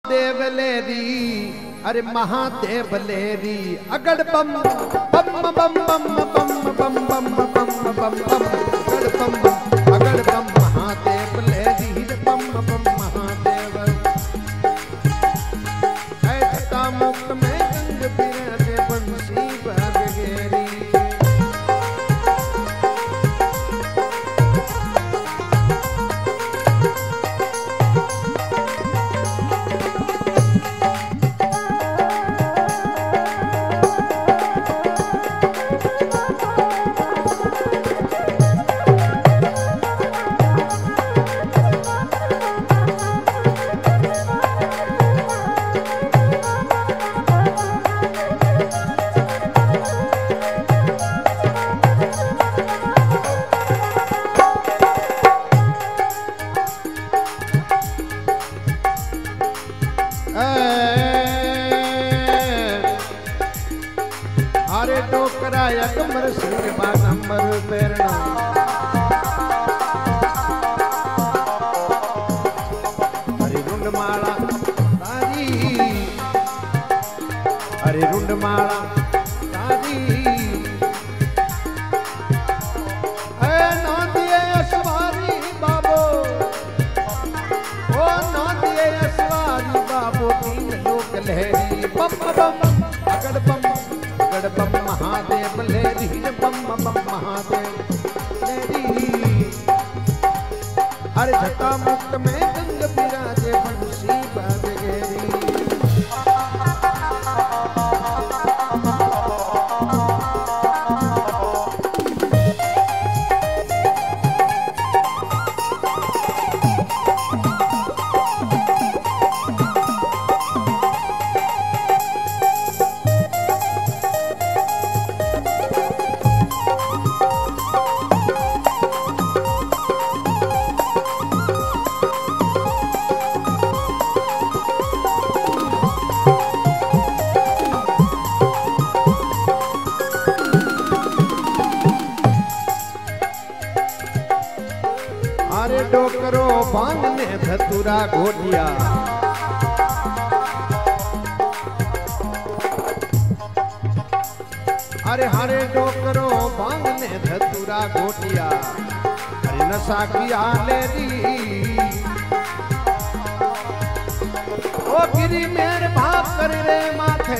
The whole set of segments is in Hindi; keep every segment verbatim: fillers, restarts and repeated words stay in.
देवलेरी अरे महादेव लेरी अगड़ बम बम बम बम बम बम बम बम बम बम अगड़ बम अगड़ बम महादेव लेरी बम बम महादेव ऐसा मुक्त में गंग बिराजे बंसी बगेरी अरे डोकरा यकमर सिंह बागंबर प्रेरणा अरे रुंडमाला तारी अरे रुंडमाला तारी ए नौंदिए असवारी बाबो ओ नौंदिए असवारी बाबो तीन लोक लहरी बम बम अगड़ बम अगड़ बम महादेव लेरी बम बम महादेव लेरी अरे जटा मुक्त में गंग बिराजे बंसी बगेरी अरे डोकरो बांगने धतुरा घोटिया अरे हरे डोकरो बांगने धतुरा घोटिया अरे नशा किया लेरी ओ गिरी मेर भाप कर रे माथे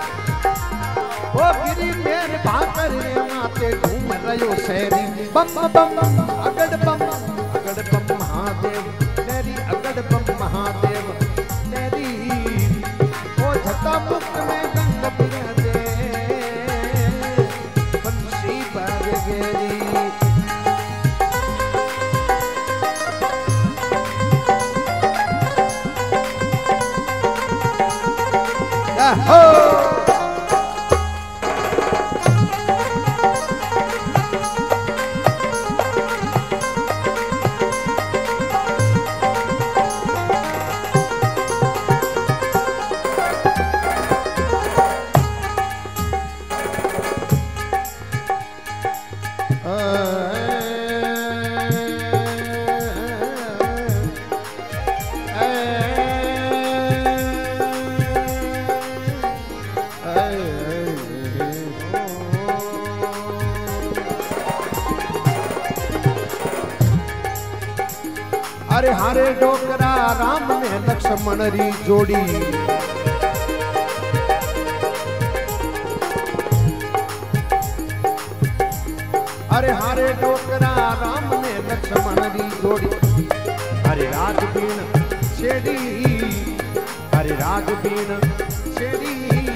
ओ गिरी मेर भाप कर रे माथे घूम रयो शहरी बम बम अगड़ बम अगड़ बम महादेव लेरी अगड़ बम महादेव लेरी ओ झटा मुक्त में गंग बिराजे बंसी बगेरी हो अरे हरे डोकरा राम ने लक्ष्मण री जोड़ी अरे हरे डोकरा राम ने लक्ष्मण री जोड़ी अरे राजबीन छेड़ी अरे राजबीन छेड़ी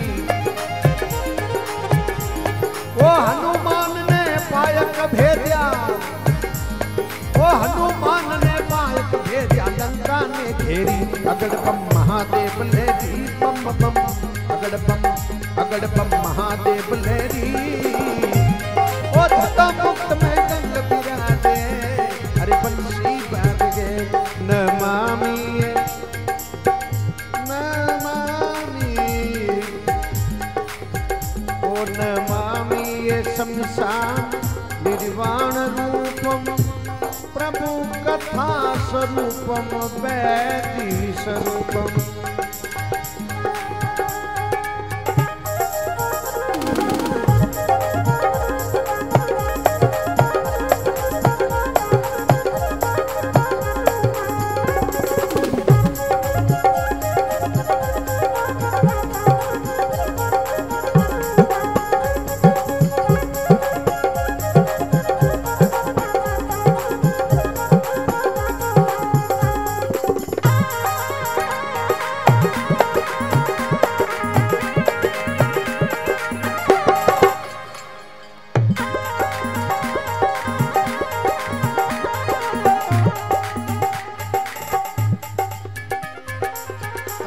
ओ हनुमान ने पायक भेजा ओ हनुमान ने पायक भेजा लंका ने घेरी अगड़ बम महादेव लेरी बम बम अगड़ बम अगड़ बम महादेव लेरी ओ धता मुक्त में गंग बिराजे अरे बंसी बगे नमामि नमामि ओ नमामि शमशान निर्वाण रूपम प्रभु कथा स्वरूपम वैदी स्वरूपम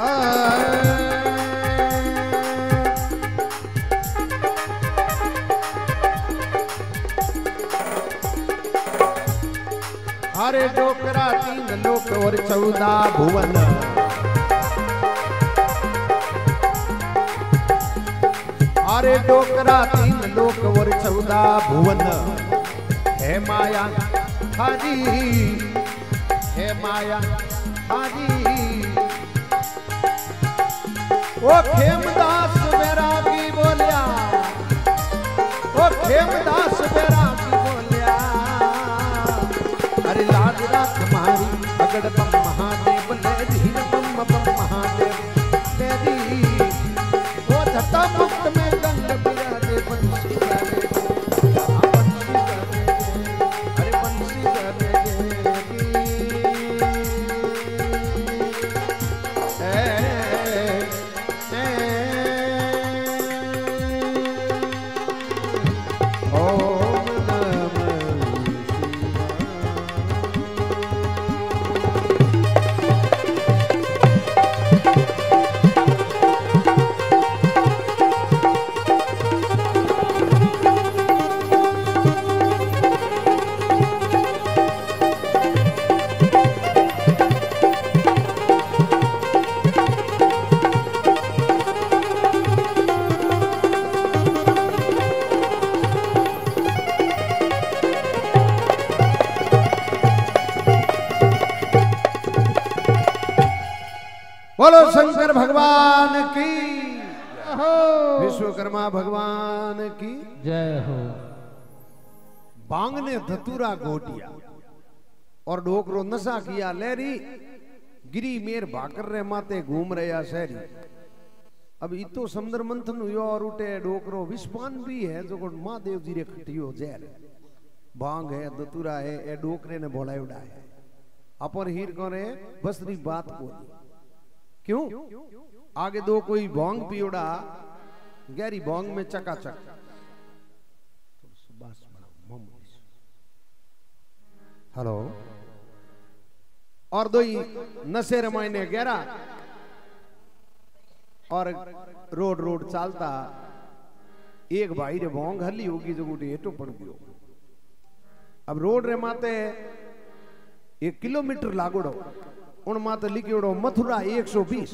अरे डोकरा तीन लोक और चौदह भुवन, अरे डोकरा तीन लोक और चौदह भुवन, हे माया हरी, हे माया हरी। ओ खेमदास बैरागी बोलिया, ओ खेमदास बैरागी बोलिया, अरे लाज राख मारी अगड़ बम महादेव ले धीर बम बम महादेव तेरी। ओ झटा मुक्त में गंग बिराजे बंसी करे, बंसी करे, अरे बंसी करे बोलो शंकर भगवान की हो, विश्वकर्मा भगवान की जय हो। बांग ने धतूरा गोटिया और डोकरो नशा किया लहरी, गिरी मेर भाकर रे माते घूम रहा शहरी। अब इतो समुद्र मंथन हुयो और उठे डोकरो विस्पान भी है जो महादेव जी रे खटियो जैर बांग है धतूरा है ए डोकरे ने बोला उड़ा है अपर हीर करे बसरी बात को क्यों आगे दो कोई भोंग पियोड़ा गहरी भोंग में चकाचक। हेलो और दो ही नशे रमायने गहरा और रोड रोड चालता एक भाई रे भोंग हली होगी जो गुटी हेटो पड़ गयो। अब रोड रे माते एक किलोमीटर लागोड़ो उन माते लिखियोड़ो मथुरा एक सौ बीस।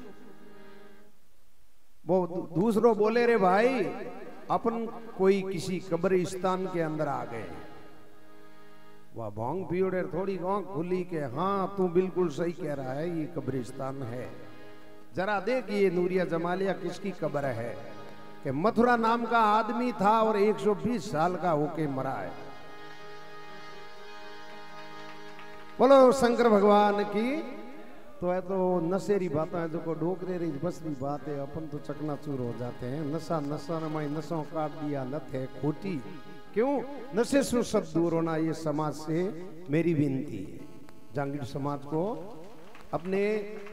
वो दूसरो बोले रे भाई अपन कोई किसी कब्रिस्तान के अंदर आ गए। वह भोंग पियोड़े थोड़ी आंख खुली के हाँ तू बिल्कुल सही कह रहा है ये कब्रिस्तान है। जरा देख ये नूरिया जमालिया किसकी कब्र है कि मथुरा नाम का आदमी था और एक सौ बीस साल का होके मरा है। बोलो शंकर भगवान की। तो है तो नशेरी बात है जो को डोकरे रही बसरी बात है अपन तो चकनाचूर हो जाते हैं। नशा नशा नमाई नशों काट दिया लत है खोटी क्यों नशे से सब दूर होना ये समाज से मेरी विनती है। जांगीर समाज को अपने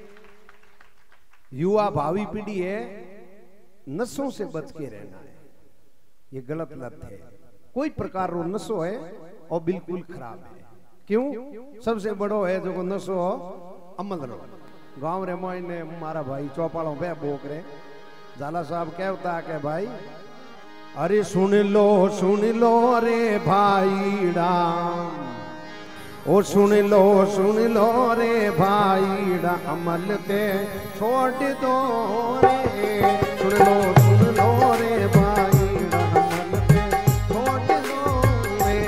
युवा भावी पीढ़ी है नशों से बच के रहना है। ये गलत लत है कोई प्रकार रो नशो है और बिल्कुल खराब है। क्यों सबसे बड़ो है जो नशो अमल रो गांव रे मोइने मारा भाई चौपालों पे बोक रे जाला साहब कहता है भाई अरे सुन लो सुन लो रे भाई राम ओ सुन लो सुन लो रे भाई रा अमल ते छोड़ दो रे सुन लो सुन लो रे भाई रा अमल ते छोड़ दो रे।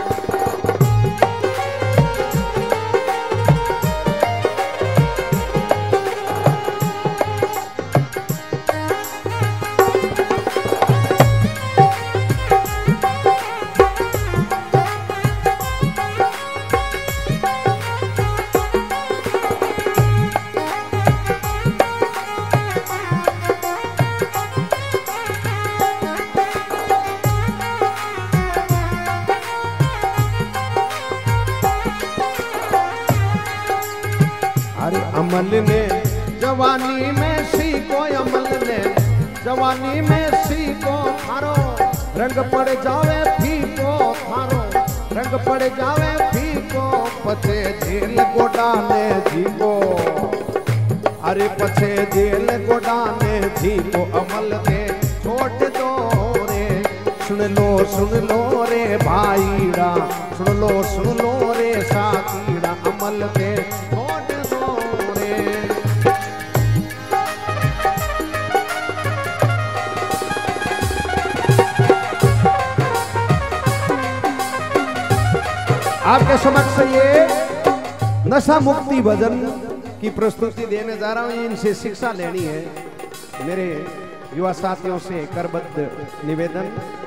अमल ने जवानी में सीखो अमल ने जवानी में सीखो थारो रंग पड़ जावे फीको थारो रंग पड़ जावे फीको पते झील को डाले जीको आ अरे पछे जेल गोडाने थी को अमल के छोड़ दो रे। सुन लो सुन लो रे भाईड़ा, सुन लो सुन लो रे साथीड़ा, अमल के छोड़ दो रे। आपके समक्ष ये नशा मुक्ति भजन की प्रस्तुति देने जा रहा हूं। इनसे शिक्षा लेनी है। मेरे युवा साथियों से करबद्ध निवेदन,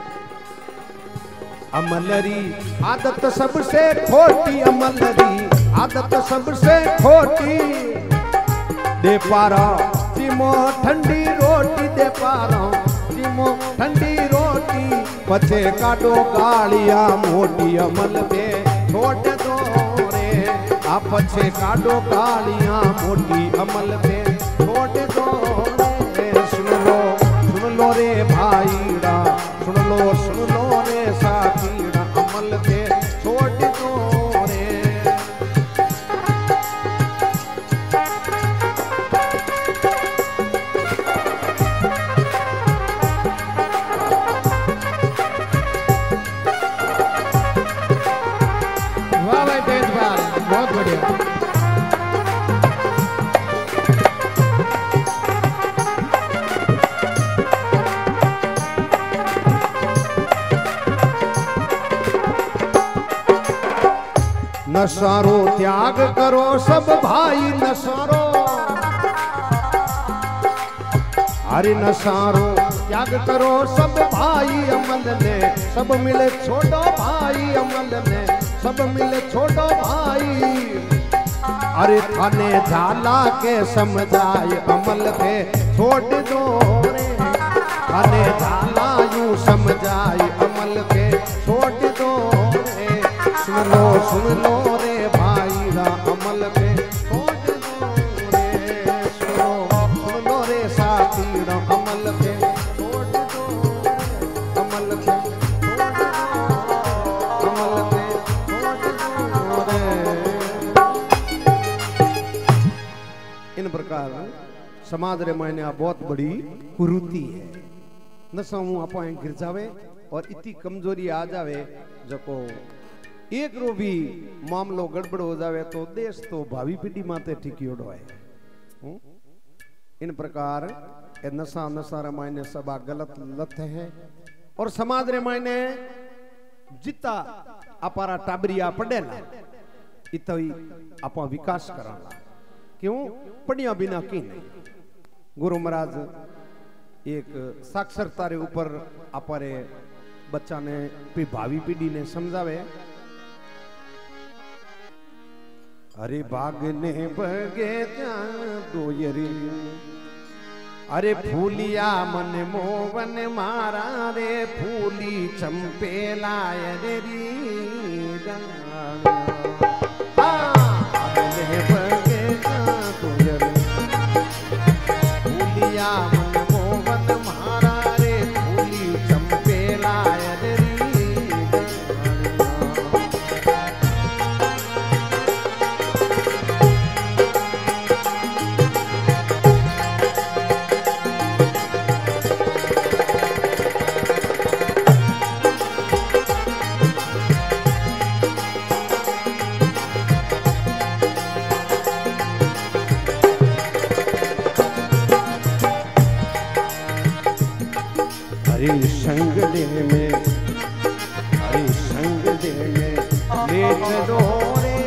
अमलरी आदत सबसे खोटी, अमलरी आदत सबसे खोटी, दे पारा चिमो ठंडी रोटी, दे पारा चिमो ठंडी रोटी, पछे काटो कालिया मोटी, अमल में छोड़ दो रे। आप पछे काटो कालिया मोटी, अमल में छोड़ दो रे। सुन लो सुन लो रे भाईड़ा, सुन लो सुन लो रे साथीड़ा, अमल में छोड़ दो रे। वाह भाई तेजपाल, बहुत बढ़िया। नशारो त्याग करो सब भाई, नशारो हरि नशारो त्याग करो सब भाई, अमल ने सब मिले छोड़ो भाई, अमल ने सब मिले छोड़ो भाई। अरे थाने झाला के समझाए, अमल के छोड़ दो रे। थाने झाला यूं समझाए, अमल के छोड़ दो रे। सुन लो सुन लो रे भाईड़ा, अमल पे छोड़ दो रे। सुनो सुन लो रे साथीड़ा, अमल पे छोड़ दो, अमल पे छोड़ दो, अमल पे छोड़ दो रे। इन प्रकार समाज रे मायने आ बहुत बड़ी कुरीति है। नशा हूँ आप गिर जावे और इतनी कमजोरी आ जावे जो एक रो भी मामलो गड़बड़ हो जावे तो देश तो भावी पीढ़ी माते टिकियोड़ो है। इन प्रकार ए नशा नशा रे मायने सब गलत लत है। और समाज रे मायने जिता अपारा टाबरिया पड़ेला इतो ही आपा विकास कराला। क्यों पढ़िया बिना की नहीं। गुरु महाराज एक साक्षरता रे ऊपर अपारे बच्चा ने भावी पीढ़ी ने समझावे। अरे बागने बगे दोयरी, अरे फूलिया मन मोवन मारा रे, फूली चंपेला रे फूलिया मन मोवन मारा रे, फूली चंपेला रे। हरि संग दे में, हरि संग दे में ले चलो रे,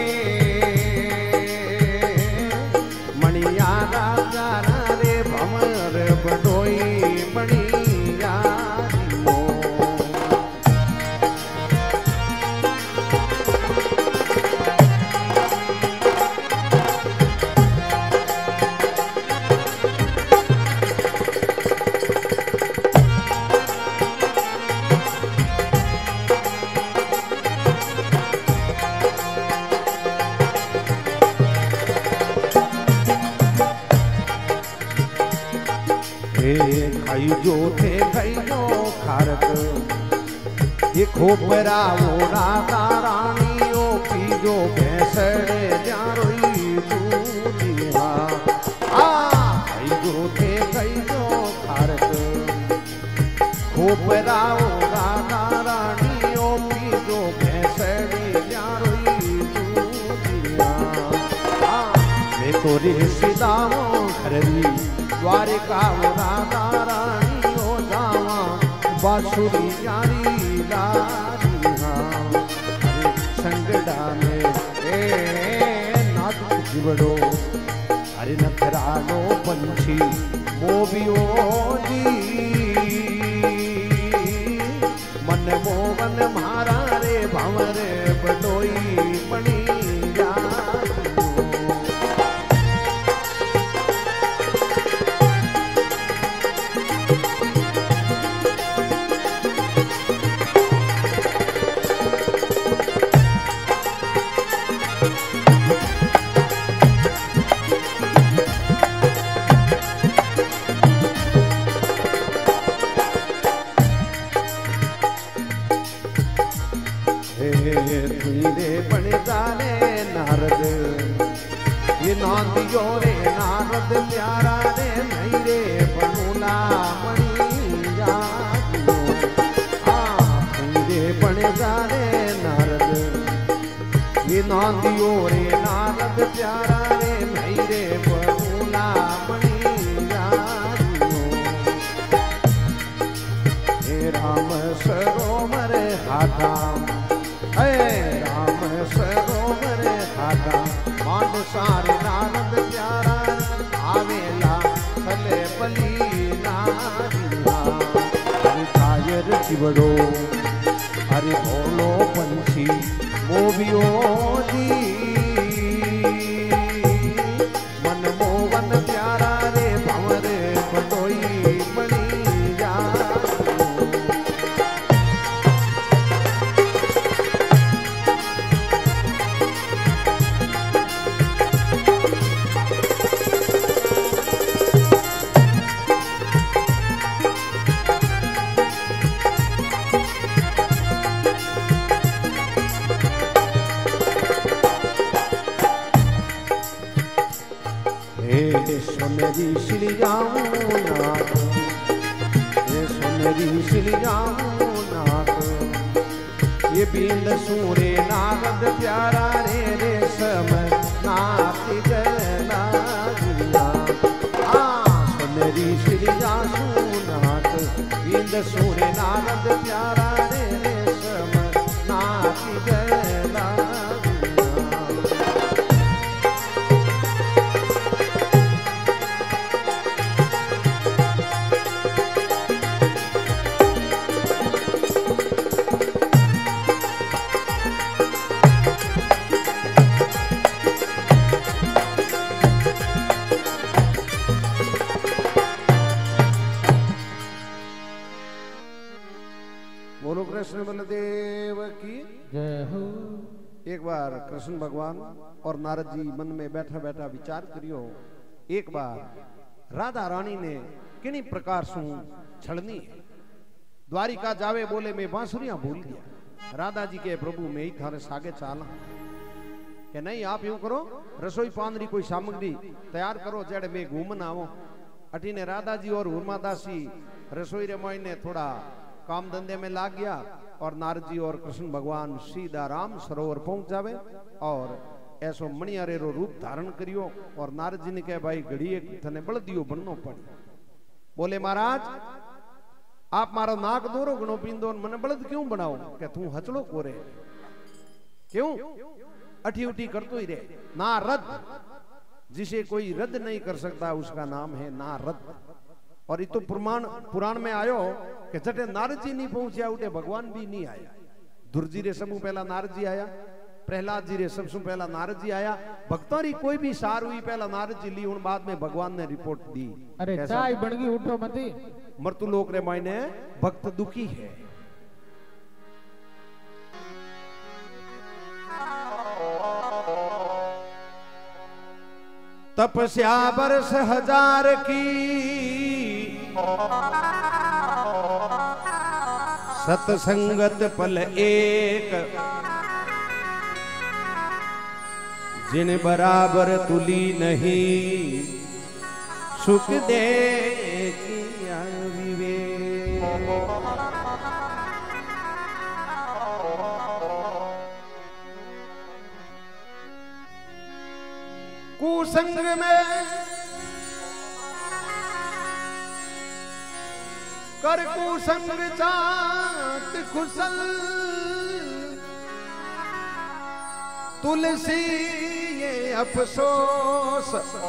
मणिया राजा रे भमर बडोई मणिया मो। खाई जो थे खाई जो खारक, ये खोपरा वो राधा रानी ओ पी जो भैंसड़े जारोई दूधिया। ओपराओ राधा रानी ओ पीजो भैंसड़ी न्यारोई दूधिया मैं तो रे सीधाओ घरवी द्वारिका राधा रानी ओ जावा बांसुरी यारी लारिया संगड़ा में ए नाथ जीवड़ो हरि नखरालो पंछी मोबियो जी मन मोहन मारा रे भंवर बडोई मणि नांदियो रे नारद प्यारा रे नहीं रे बनूला मणिया रे बने जा रे नारद ये नांदियो रे नारद प्यारा रे नहीं रे बनूला मणिया हे राम सरोवर हाथा हे राम सरोवर हाथा मान सारे नारद प्यारा आवेला चले बली नारिया कायर चिवड़ो हरे भोलो पंछी मोबियो जी मन मोहन प्यारा रे भंवर बडोई मणिया सुनरी सिल जाऊं नाथ ये सुनरी सिल जाऊं नाथ ये बींद सूरे नारद प्यारा रे रे सम नाती गला आ सुनरी सिल जाऊं नाथ बींद सूरे नारद प्यारा रे रे सम नाती गला कृष्ण बलदेव की जय हो। एक बार कृष्ण भगवान और नारद जी मन में बैठा बैठा विचार करियो एक बार राधा रानी ने किन्हीं प्रकार सु छलनी द्वारिका जावे बोले मैं बांसुरियां भूल गया। राधा जी के प्रभु में ही थारे सागे चाला कि नहीं आप यूं करो रसोई पानरी कोई सामग्री तैयार करो जेड़े मैं घूमन आवो। अटी ने राधा जी और उर्मादासी रसोई रमोई ने थोड़ा काम धंधे में लाग गया और नारद जी और कृष्ण भगवान सीधा राम सरोवर पहुंच जावे और ऐसो मणियारे रो रूप धारण करियो। और नारद जी ने कहे भाई घड़ी एक थने बलदियो बननो पड़े। बोले महाराज आप मारो नाक दोरो गणो पींदो मने बलद क्यों बनाओ के तू हचलो कोरे क्यों अठी उठी करतो ही रे। नारद जिसे कोई रद्द नहीं कर सकता उसका नाम है नारद। और ये तो पुराण पुराण में आयो कि जटे नारद जी नहीं पहुंचा उठे भगवान भी नहीं आया। दुर्जी रे सबू पहला नारद जी आया, प्रहलाद जी रे सबसु पहला नारद जी आया। भक्तों री कोई भी सार हुई पहला नारद जी ली हूं बाद में भगवान ने रिपोर्ट दी। अरे चाय बन गई उठो मती मृत्यु लोक रे मायने भक्त दुखी है। तपस्या बरस हजार की सतसंगत पल एक जिन बराबर तुली नहीं सुख दे किया विवेक। कुसंग में कर कुसंग चाट कुशल तुलसी ये अफसोस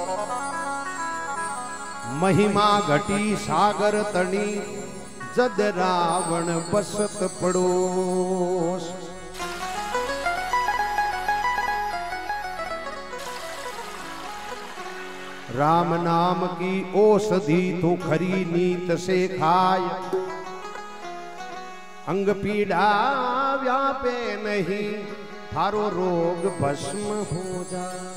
महिमा घटी सागर तणी जद रावण बसत पड़ोस। राम नाम की औषधि तो खरी नीत से खाय अंग पीड़ा व्यापे नहीं थारो रोग भस्म हो जाए।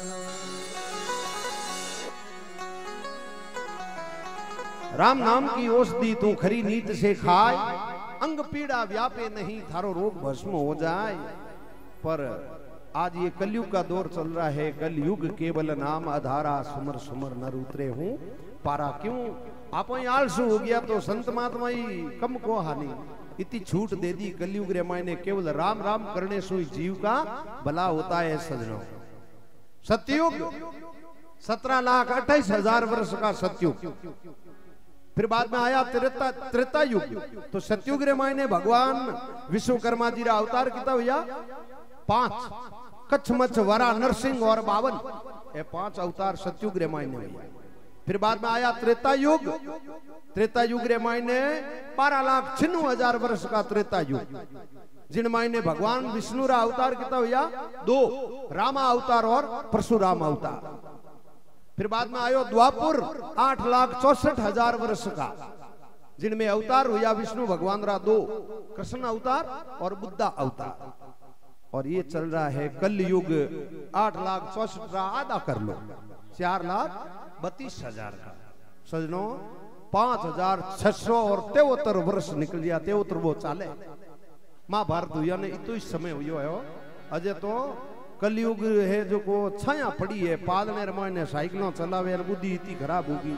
राम नाम की औषधि तू खरी नीत से खाए अंग पीड़ा व्यापे नहीं थारो रोग भस्म हो जाए। पर आज ये कलयुग का दौर चल रहा है, कलयुग केवल नाम आधारा सुमर सुमर नर उतरे हूं पारा। क्यों आप आलसू हो गया तो संत महात्मा ही कम को हानि इतनी छूट दे दी कलयुग रे मायने केवल राम राम करने से जीव का भला होता है सजनों। सतयुग सत्रह लाख अट्ठाईस हजार वर्ष का सतयुग, फिर बाद में आया त्रेता त्रेता युग। तो सतयुग रे मायने भगवान विश्वकर्मा जी रा अवतार कितना हुआ पांच, कच्छ मच्छ वरा नरसिंह और बावन, ये पांच अवतार सतयुग रे मायने हुआ। फिर बाद में आया त्रेता युग, त्रेता युग रे मायने बारह लाख छिन्नू हजार वर्ष का त्रेता युग, जिन मायने भगवान विष्णु रा अवतार कितना हुआ दो, रामा अवतार और परशुराम अवतार। फिर बाद में आयो द्वापुर आठ लाख चौसठ हजार वर्ष का, जिनमें अवतार हुआ विष्णु भगवान रा दो, कृष्ण अवतार और बुद्धा अवतार। और ये चल रहा है कलयुग आठ लाख चौसठ का आधा कर लो चार लाख बत्तीस हजार का सजनों, पांच हजार छह सौ और तेवतर वर्ष निकल गया। तेवतर वो चाले महाभारत हुआ ने इतो ही समय हुआ है। अजय तो कलयुग है जो को छाया पड़ी है, पालने रमाने साइकिलों चलावे बुद्धि इतनी खराब होगी,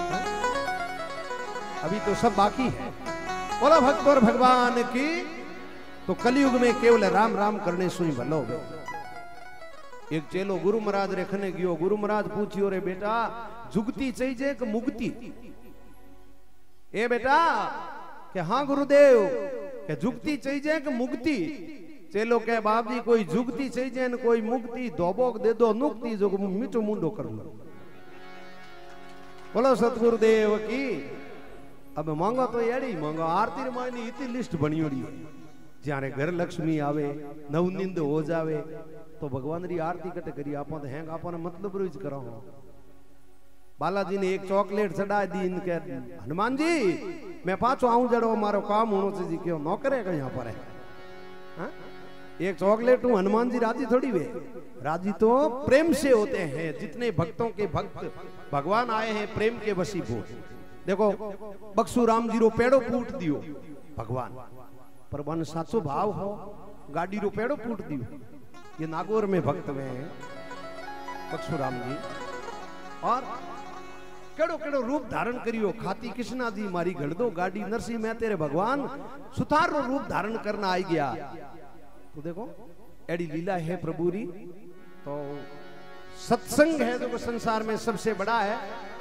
अभी तो सब बाकी है। बोला भक्त और भगवान की। तो कलयुग में केवल राम राम करने सुई भलो। एक चेलो गुरु महाराज रेखने गयो, गुरु महाराज पूछियो रे बेटा जुगती चाहिए कि मुक्ति? ए बेटा के हाँ गुरुदेव के जुगती चाहिए कि मुक्ति? चेलो के बाप जी कोई जुगती चाहिए न कोई मुक्ति, धोबोक दे दो नुक्ति जो मीठो मुंडो कर लो। बोलो सतगुरुदेव की। अब मांगो तो एड़ी मांगो, आरती मायनी इतनी लिस्ट बनियोड़ी है। जारे घर लक्ष्मी आवे नवनिंद हो जावे तो भगवान री आरती कट करी आप हैंग आप मतलब रोज करो। बालाजी ने एक चॉकलेट चढ़ा दी इनके, हनुमान जी मैं पाछो आऊं जड़ो मारो काम होनो चाहिए, क्यों नौ करेगा यहाँ पर है हा? एक चॉकलेट हूं हनुमान जी राजी थोड़ी वे, राजी तो प्रेम से होते हैं। जितने भक्तों के भक्त भगवान आए हैं प्रेम के वशीभूत। देखो बक्सू राम जी रो पेड़ो फूट दियो भगवान, पर वन साचो भाव हो गाड़ी रो पेड़ो फूट दियो। ये नागौर में भक्त में बक्सू राम जी और केड़ो केड़ो रूप धारण करियो। खाती कृष्णा जी मारी घड़ दो गाड़ी, नरसिंह मैं तेरे भगवान सुतार रो रूप धारण करना आई गया। तो देखो एडी लीला है प्रभु री। तो सत्संग है जो संसार में सबसे बड़ा है।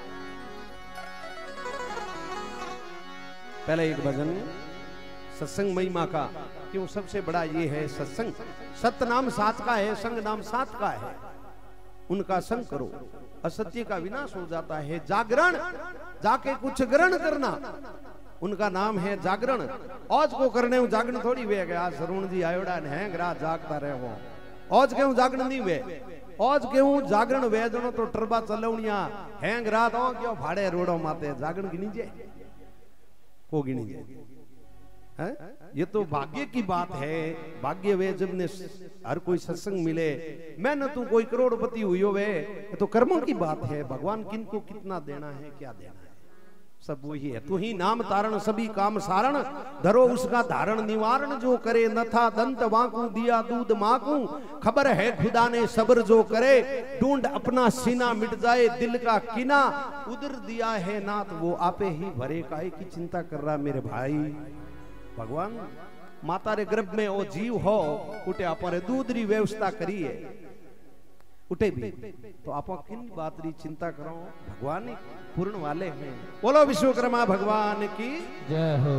पहले एक भजन सत्संग महिमा का, क्यों सबसे बड़ा ये है सत्संग। सत्य नाम सात का है, संग नाम सात का है। उनका संग करो, असत्य का विनाश हो जाता है। जागरण जाके कुछ ग्रहण करना, उनका नाम है जागरण। औज को करने हूं जागरण थोड़ी वे गया सरुण जी आयोड़ा ने है रात जागता रहे वो। औज के हूं जागरण नहीं वे, औज के हूं जागरण वे जनो तो टरबा चलौनिया हैंग रात हो क्यों भाड़े रोडो माते जागरण गिनी जे को गिनी जे है। ये तो भाग्य की बात है। भाग्य वे जब ने हर कोई सत्संग मिले, मैं न तू कोई करोड़पति हुई वे, तो कर्मों की बात है। भगवान किनको कितना देना है क्या देना है। सब वही है। तू ही नाम तारण सभी काम सारण, धरो उसका धारण निवारण जो करे, न था दंत वाकू दिया दूध माकू, खबर है खुदा ने सब्र जो करे, ढूंढ अपना सीना मिट जाए दिल का किना, उधर दिया है नाथ वो आपे ही भरे, काहे की चिंता कर रहा मेरे भाई। भगवान माता रे गर्भ में वो जीव हो उठे अपन दूध री व्यवस्था करी है उठे भी, तो आप किन बात री चिंता करो, भगवान ही पूर्ण वाले हैं। बोलो विश्वकर्मा भगवान की जय हो।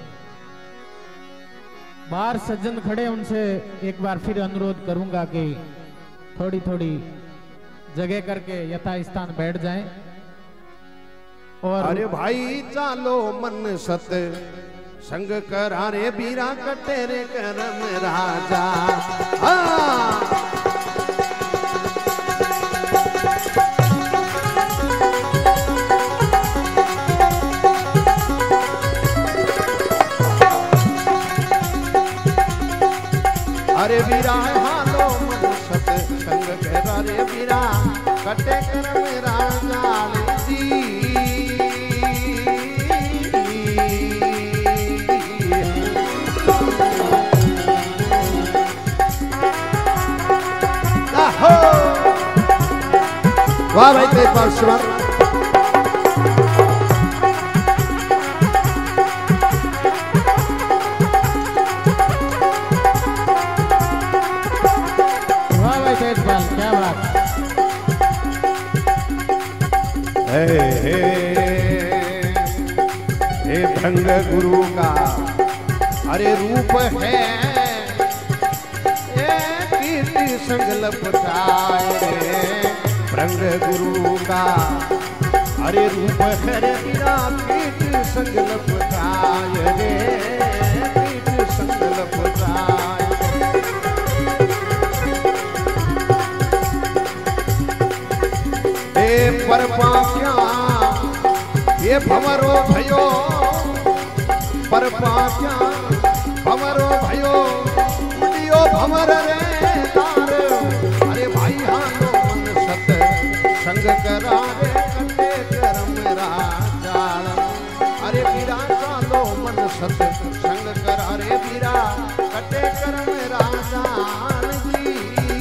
बाहर सज्जन खड़े, उनसे एक बार फिर अनुरोध करूंगा कि थोड़ी थोड़ी जगह करके यथा स्थान बैठ जाएं। और अरे भाई चालो मन सत संग करारे बीरा कटे रे करम राजा। हाँ अरे वीरा हालो मन सत संग करा रे वीरा कटे कर मेरा जाल जी। वाह भाई तेज पाल शिवर। क्या बात। हे हे हे भंग गुरु का अरे रूप है, कीर्ति संगलप रे भंग गुरु का अरे रूप है रे बिना कीर्ति संगलप रे कीर्ति संगलप पर पाक्या ये भमरो भयो, पर पाक्या भमरो भयो उडियो भमर रे तार। अरे भाई हालो मन सत संग करा रे कटे करम राजाल। अरे बीरा चालो मन सत संग करा रे बीरा कटे करम राजाल जी।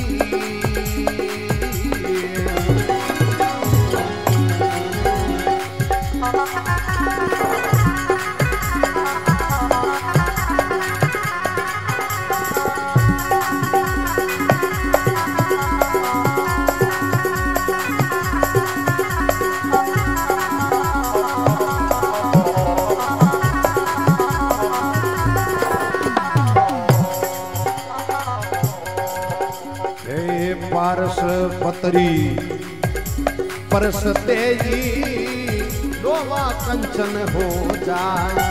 पारस पतरी परस तेजी लोवा कंचन हो जाए।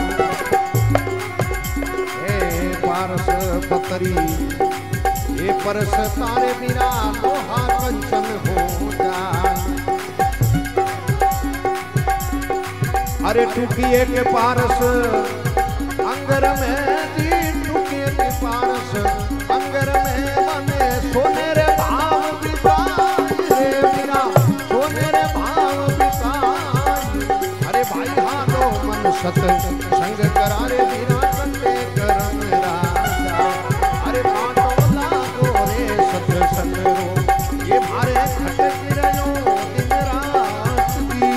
हे पारस पतरी ये परस तारे बिना लोहा कंचन हो जाए। अरे टुकिए के पारस अंगर में जी, टुकिए के पारस अंगर में बने सोने रे भाव बिकाए बिना सोने रे भाव बिकाए। अरे भाई हालो मन सत संग करा रे बिना कटे करम राजा। अरे बाटो लागो रे सत संग रो ये मारे खटक रहो दिन रात की।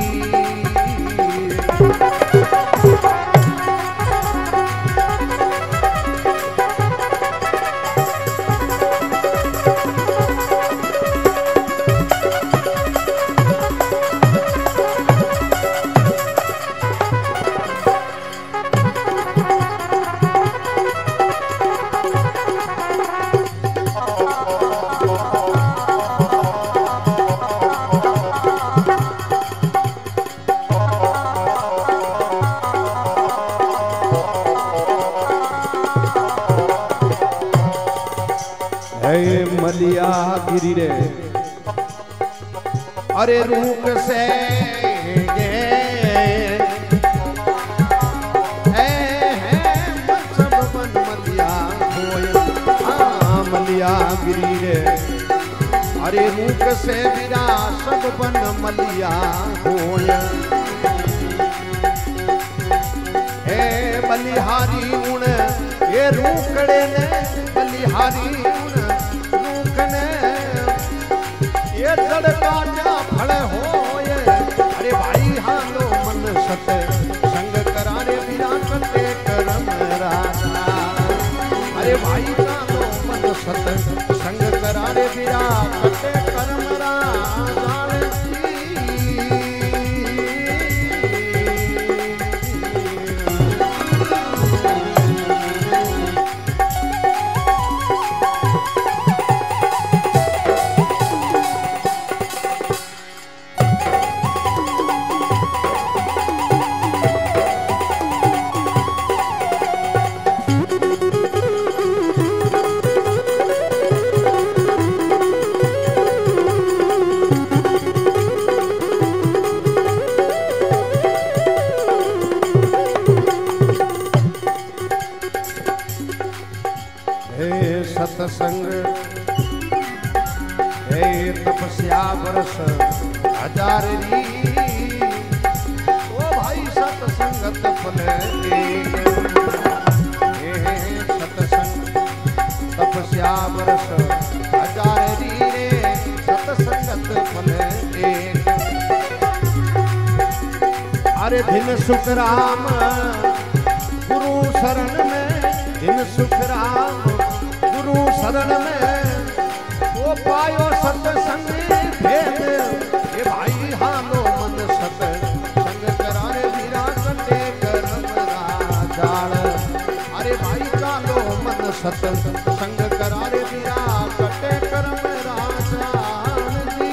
मलिया गिरी रे अरे रूप से गे है है सब मन मलिया होय। हाँ मलिया गिरी रे अरे रूप से बिना सब बन मलिया होय। बलिहारी उन ये रूकड़े ने बलिहारी उन रूकने ये जड़का जा फड़ हो ये अरे भाई हालो मन सत संग करारे बिना कटे करम राजा अरे भाई हालो मन सत संग करारे बिना कटे करम राजा सत्संग हे तपस्या वर्ष हजार री ओ भाई सत्संगत फल हे सत्संग तपस्या वर्ष हजार री रे सत्संगत फल अरे दिन सुख राम गुरु शरण में दिन सुख राम गुरु शरण में वो पायो सत्संग भेद ये भाई हालो मन सत संग करारे वीरा कटे करम राजाल अरे भाई चालो मन सत संग करारे वीरा कटे करम राजाल जी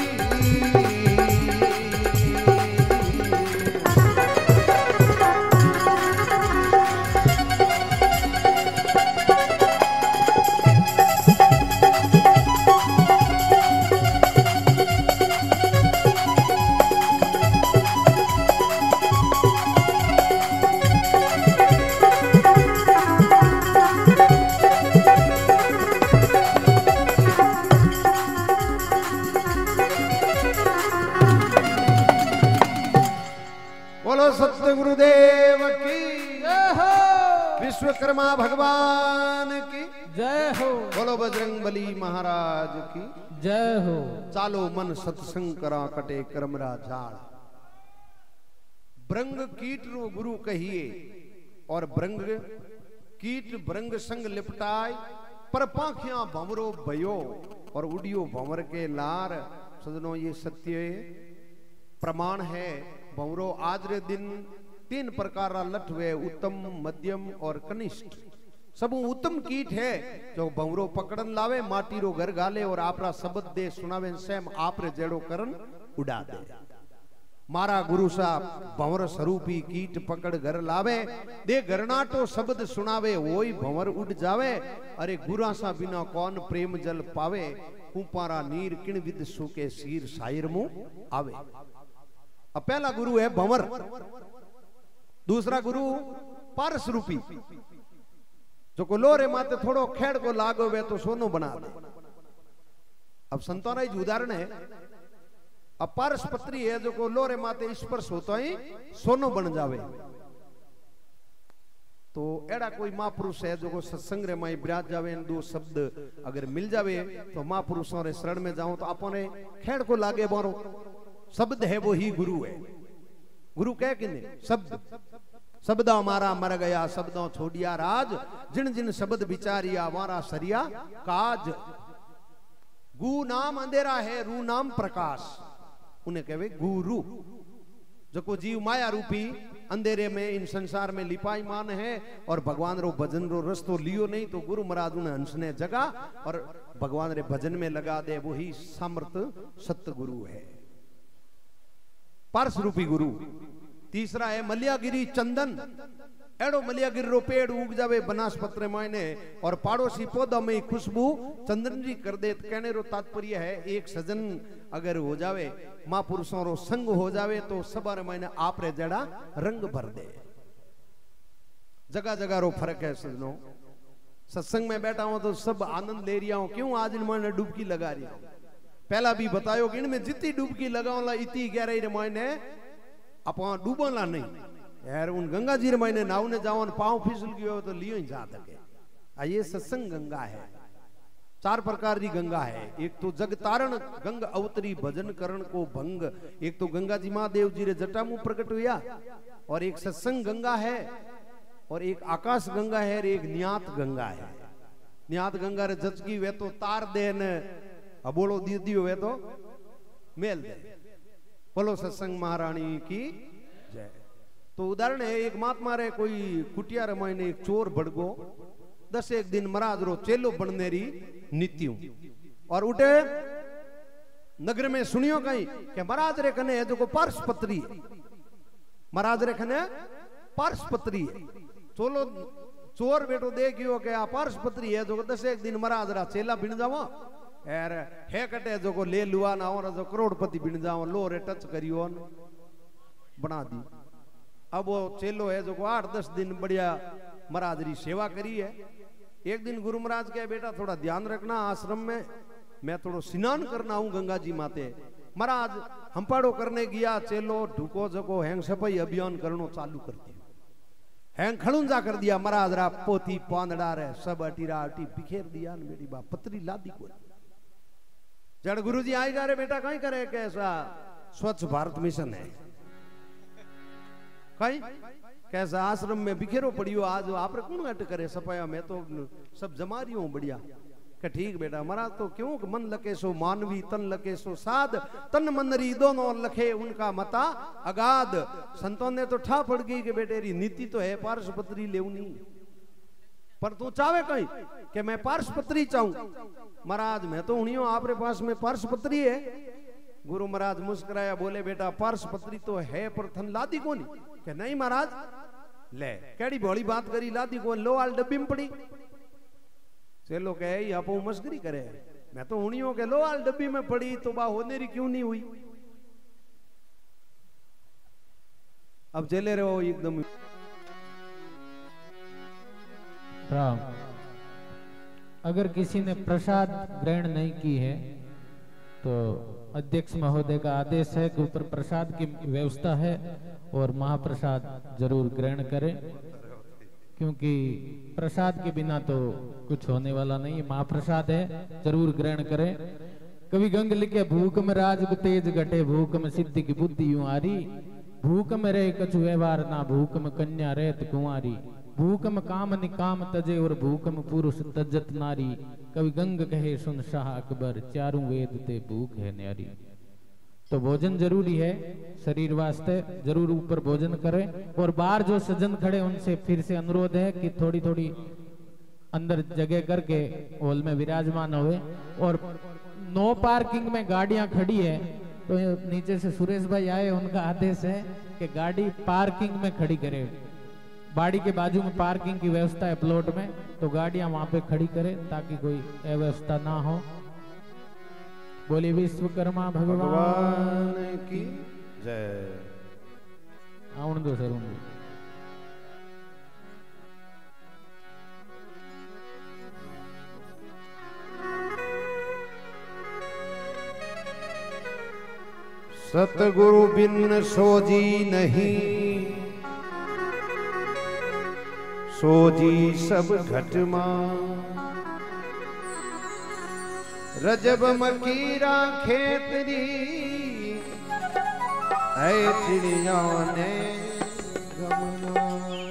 गुरुदेव की जय हो विश्वकर्मा भगवान की जय हो बोलो बजरंग बली महाराज की जय हो चालो मन सत्संग करा कटे करमरा झाड़ ब्रंग कीट रो गुरु कहिए और ब्रंग कीट ब्रंग संग लिपटाए पर पाखियां भंवरो भयो और उड़ियो भंवर के लार सजनों ये सत्य प्रमाण है भंवरो आज रे दिन तीन प्रकार लठ वे उत्तम मध्यम और कनिष्ठ सब उत्तम कीट है जो भंवरो पकड़न लावे माटी रो घर गाले और आपरा शब्द दे सुनावे सेम आपरे जेड़ो करन उड़ा दे मारा गुरु साहब भंवर स्वरूपी कीट पकड़ घर लावे दे गरनाटो शब्द सुनावे वही भंवर उड़ जावे अरे गुरा सा बिना कौन प्रेम जल पावे कुपारा नीर किण विद सुके सीर शायर मुंह आवे अब पहला गुरु है भंवर दूसरा गुरु पारस रूपी जो को लोरे माते थोड़ो खेड़ को लागो वे तो सोनो बना दे अब संतोना ही उदाहरण है अब पारस पत्री है जो को लोरे माते स्पर्श होता ही सोनो बन जावे तो एड़ा कोई महापुरुष है जो को सत्संग रे माई बिराज जावे दो शब्द अगर मिल जावे तो महापुरुषों रे शरण में जाऊं तो अपने खेड़ को लागे बारो शब्द है वो ही गुरु है गुरु कह कि नहीं शब्द शब्दा हमारा मर गया शब्दों छोड़िया राज जिन जिन शब्द विचारिया हमारा सरिया काज गु नाम अंधेरा है रू नाम प्रकाश उन्हें कहवे गुरु जो को जीव माया रूपी अंधेरे में इन संसार में लिपाईमान है और भगवान रो भजन रो रस तो लियो नहीं तो गुरु महाराज उन्हें हंस ने जगा और भगवान रे भजन में लगा दे वही समर्थ सत्य गुरु है पारस रूपी गुरु तीसरा है मलियागिरी चंदन एड़ो मलियागिरी रो पेड़ उग जावे बनासपत्र मायने और पाड़ोसी पौधा में खुशबू चंदन जी कर दे कहने रो तात्पर्य है एक सजन अगर हो जावे महापुरुषों रो संग हो जावे तो सबार मायने आप रे जड़ा रंग भर दे जगह जगह रो फर्क है सजनों सत्संग में बैठा हूं तो सब आनंद ले रहा हूं क्यों आज इनमें डुबकी लगा रही हूं पहला भी बतायो कि इनमें जितनी डुबकी लगाओला इतनी गहराई रे मायने अपन डूबला नहीं यार उन गंगा जी रे मैंने नाव ने जाओ पाँव फिसल गयो तो लियो ही जा सके। आ ये सत्संग गंगा है। चार प्रकार की गंगा है। एक तो जग तारण गंग अवतरी भजन करण को भंग। एक तो गंगा जी महादेव जी रे जटामु प्रकट हुआ और एक सत्संग गंगा है और एक आकाश गंगा है और एक न्यात गंगा है। न्यात गंगा रे जचकी वे तो तार दे ने अबोलो दी दियो वे तो मेल दे। बोलो सत्संग महारानी की जय। तो उदाहरण है एक महात्मा रे कोई कुटिया रमाई ने एक चोर बड़गो दस एक दिन महाराज रो चेलो बनने री नीतियों और उठे नगर में सुनियो कहीं कि महाराज रे कने है जो को पार्श पत्री है। महाराज रे कने पार्श पत्री है। चोलो चोर बेटो देखियो के आ पार्श पत्री है जो दस एक दिन महाराज रा चेला बिन जाओ यार है कटे जो को ले लुआ ना और जो करोड़पति बिन जाओ लो रे टच करियो बना दी। अब वो चेलो है जो को आठ दस दिन बढ़िया महाराज री सेवा करी है। एक दिन गुरु महाराज के बेटा थोड़ा ध्यान रखना आश्रम में मैं थोड़ा स्नान करना हूं गंगा जी माते। महाराज हम्पाड़ो करने गया चेलो ढुको जको हैंग सफाई अभियान करनो चालू कर दियो। हैंग खड़ूंजा कर दिया महाराज रा पोती पांदड़ा रे सब अटीरा अटी बिखेर दिया न मेरी बा पतरी लादी को। जड़ गुरु जी आई जा रहे बेटा कहीं करे कैसा स्वच्छ भारत मिशन है कहीं कैसा आश्रम में बिखेरो पड़ियो आज आप कौन अट करे सफाया मैं तो सब जमा रही हूं बढ़िया। कि ठीक बेटा महाराज तो क्यों मन लके सो मानवी तन लके सो साध तन मनरी दोनों लखे उनका मता अगाध। संतों ने तो ठा पड़ गई कि बेटे री नीति तो है पार्शपत्री लेवनी पर तू चाहे कहीं कि मैं पार्शपत्री चाहूं। महाराज मैं तो उन्हीं आपरे पास में पार्शपत्री है। गुरु महाराज मुस्कुराया बोले बेटा पार्शपत्री तो है पर थन लादी कोनी। कि नहीं महाराज ले केड़ी भोली बात करी लादी को लो आल डब्बी में पड़ी। चलो कहे आप मस्करी करे मैं तो उन्हीं के लो आल डब्बी में पड़ी तो बा होने री क्यों नहीं हुई। अब चले रहो एकदम राम। अगर किसी ने प्रसाद ग्रहण नहीं की है तो अध्यक्ष महोदय का आदेश है कि ऊपर प्रसाद की व्यवस्था है और महाप्रसाद जरूर ग्रहण करें क्योंकि प्रसाद के बिना तो कुछ होने वाला नहीं है। महाप्रसाद है जरूर ग्रहण करें। कवि गंग लिखे भूख में राज तेज घटे भूख में सिद्धि की बुद्धि यूं आरी। भूख में रहे कछु व्यवहार ना भूख में कन्या रहत कुंवारी। भूख में काम निकाम तजे और भूख में पुरुष तजत नारी। कवि गंग कहे सुन शाह अकबर चारों वेद ते भूख है न्यारी। तो भोजन जरूरी है शरीर वास्ते जरूर ऊपर भोजन करें। और बाहर जो सज्जन खड़े उनसे फिर से अनुरोध है कि थोड़ी थोड़ी अंदर जगह करके हॉल में विराजमान हुए। और नो पार्किंग में गाड़ियां खड़ी है तो नीचे से सुरेश भाई आए उनका आदेश है कि गाड़ी पार्किंग में खड़ी करे। बाड़ी के बाजू में पार्किंग की व्यवस्था है प्लॉट में तो गाड़ियां वहां पे खड़ी करें ताकि कोई अव्यवस्था ना हो। बोले विश्वकर्मा भगवान की जय। आउन दो सर उन सतगुरु बिन सोजी नहीं सोजी सब घटमा। रजब मकीरा खेतरी ऐ चिड़िया ने गमना।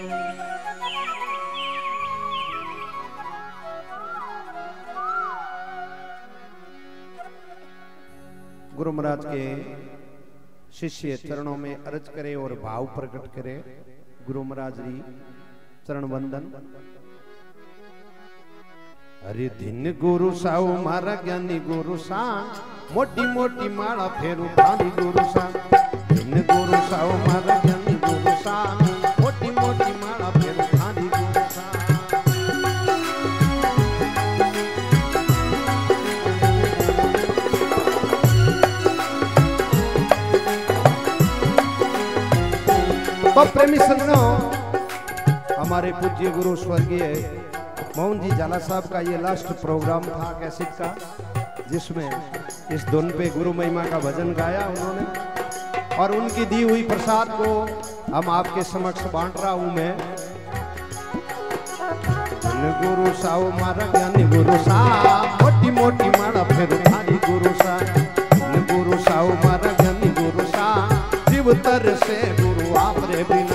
गुरु महाराज के शिष्य चरणों में अर्ज करे और भाव प्रकट करे। गुरु महाराज जी चरण वंदन। अरे दिन गुरु साऊ मारा ज्ञानी गुरु सा मोटी मोटी माला फेरू पानी गुरु सा। दिन गुरु साऊ मारा ज्ञानी गुरु सा मोटी मोटी माला फेरू पानी गुरु सा। तो प्रेमी सज्जनों हमारे पूज्य गुरु स्वर्गीय मोहन जी झाला साहब का ये लास्ट प्रोग्राम था कैसेट का जिसमें इस धुन पे गुरु महिमा का भजन गाया उन्होंने। और उनकी दी हुई प्रसाद को हम आपके समक्ष बांट रहा हूं मैं। गुरु साहु मारा ज्ञानी गुरु सा मोटी मोटी माड़ा फिर थारी गुरु सा। गुरु साहु मारा ज्ञानी गुरु सा जीव तर से गुरु आप रे बिना।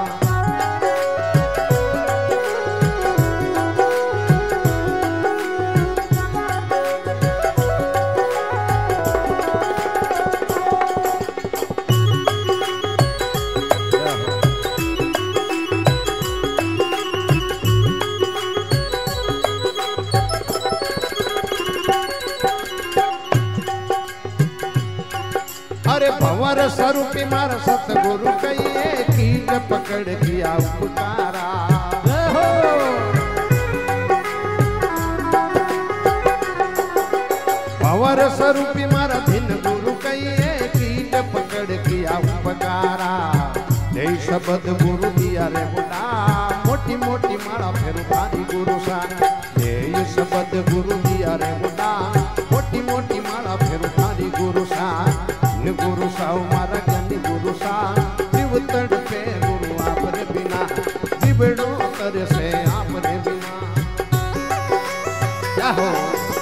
अरे भंवर स्वरूपी मारा सतगुरु कहिए कीट पकड़ किया उपकारा। भंवर स्वरूपी मारा धिन गुरु कहिए कीट पकड़ किया उपकारा। जय शब्द गुरु दिया रे बुला मोटी मोटी मारा फिर भारी गुरु सा। जय शब्द गुरु दिया रे बुला मोटी मोटी मारा फिर भारी गुरु सा। गुरु साहु मारा ज्ञानी गुरु सा जीव तड़पे गुरु आप रे बिना। जीवड़ो कर से आप रे बिना। क्या हो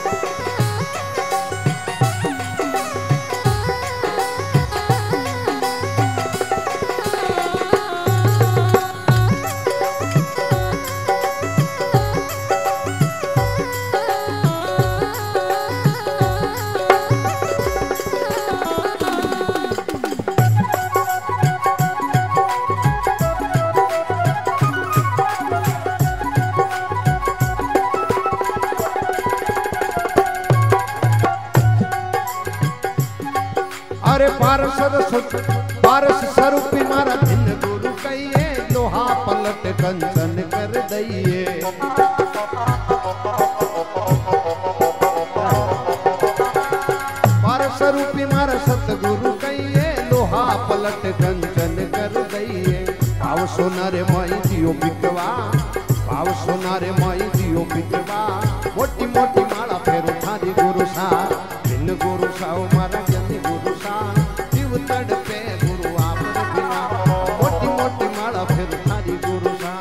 अरे पारस पारस स्वरूपी मारा भिन गुरु कहिए लोहा पलट कंचन कर दइए। पारस स्वरूपी मारा सतगुरु कहिए लोहा पलट कंचन कर दइए। भाव सोनारे माई दियो बिकवा भाव सोनारे माई दियो बिकवा। मोटी मोटी माला फेर थारी गुरु सा। भिन गुरु साहु मारा ज्ञानी गुरु सा जीव तड़पे गुरु आप रे बिना। मोटी मोटी माला फिर थारी गुरु सा।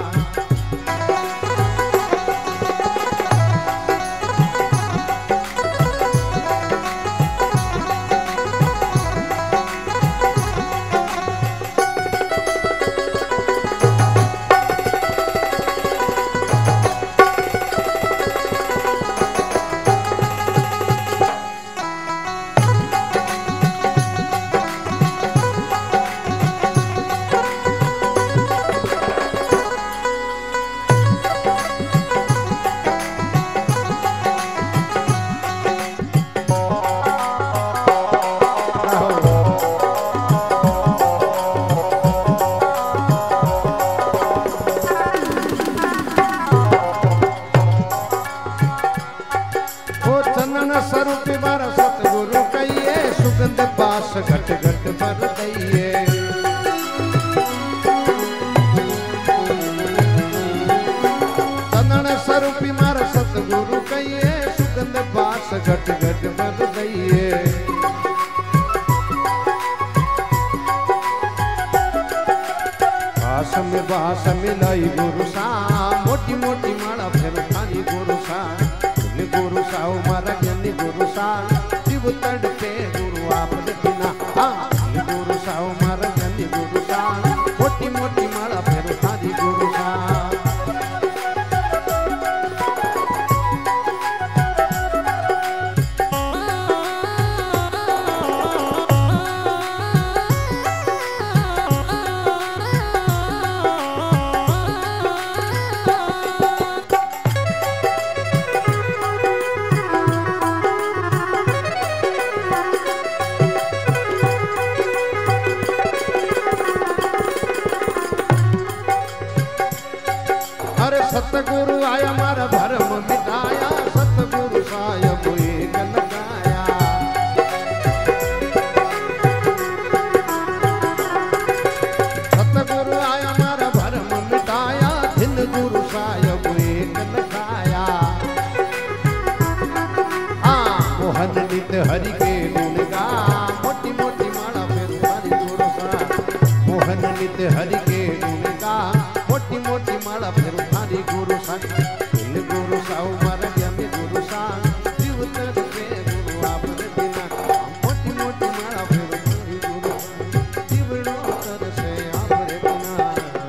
स्वरूपी मारा सतगुरु कहिए सुगंध बास घट घट भर दइए। चंदन स्वरूपी मारा सतगुरु कहिए सुगंध बास घट घट भर दइए। बास में बास मिलाई गुरु सा मोटी मोटी माला फिर थारी गुरु सा। गुरु साहु मारा ज्ञानी गुरु सा जीव तड़पे गुरु आप रे बिना। गुरु साहु मारा ज्ञानी गुरु सा मोटी मोटी माला फिर थारी गुरु सा। सतगुरु आया मारा भरम मिटाया। सतगुरु साहब एक लगाया। सतगुरु आया मारा भरम मिटाया। धिन गुरु साहब एक लगाया। हाँ मोहन नित हरि के गुण गा मोटी मोटी माला फिर थारी गुरु के गुण गा मोटी मोटी माला फिर थारी गुरु संग इन गुरु साऊ मारा ज्ञानी गुरु सांग जीव तर के गुरु आपने बिना मोटी मोटी माला फिर थारी गुरु जीव तर से आपने बिना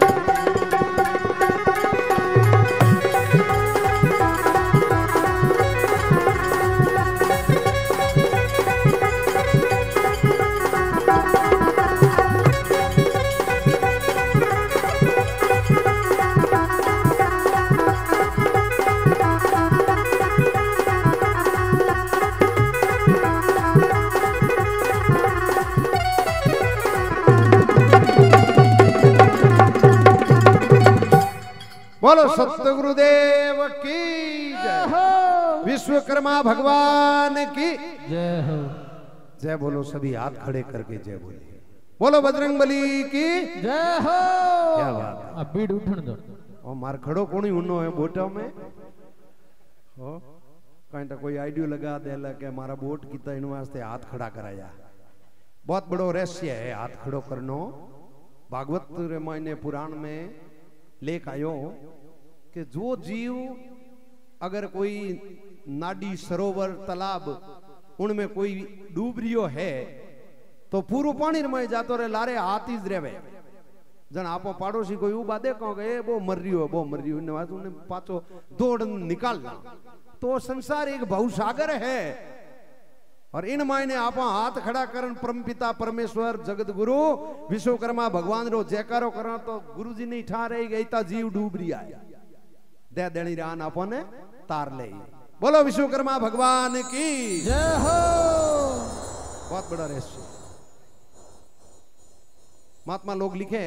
बोलो सतगुरुदेव की जय हो, विश्वकर्मा भगवान की जय हो। जय बोलो सभी हाथ खड़े करके जय बोलिए। बोलो बजरंगबली की जय हो। क्या बात है। अब बीड़ उठन दो और मार खड़ो कोनी उन्नो है बोटा में हो कहीं तो कोई आइडियो लगा दे के मारा बोट किता इन वास्ते हाथ खड़ा कराया। बहुत बड़ो रहस्य है हाथ खड़ो करनो। भागवत रामायण पुराण में लेख आयो कि जो जीव अगर कोई नाडी सरोवर तालाब उनमें कोई डूब रियो है तो पूरो पानी में जातो रे लारे हाथ ही रेवे जन आपो पड़ोसी कोई उबा देखो के वो मर रियो वो मर रियो ने वाज उन्हें पाछो दौड़ निकालना। तो संसार एक बहुसागर है और इन मायने आप हाथ खड़ा करन परमपिता परमेश्वर जगत गुरु विश्वकर्मा भगवान रो जयकारो करा तो गुरु जी नहीं ठा रही गई ता जीव डूब रिया दे देनी रान आपने तार ले। बोलो विश्वकर्मा भगवान की जय हो। बहुत बड़ा रहस्य। महात्मा लोग लिखे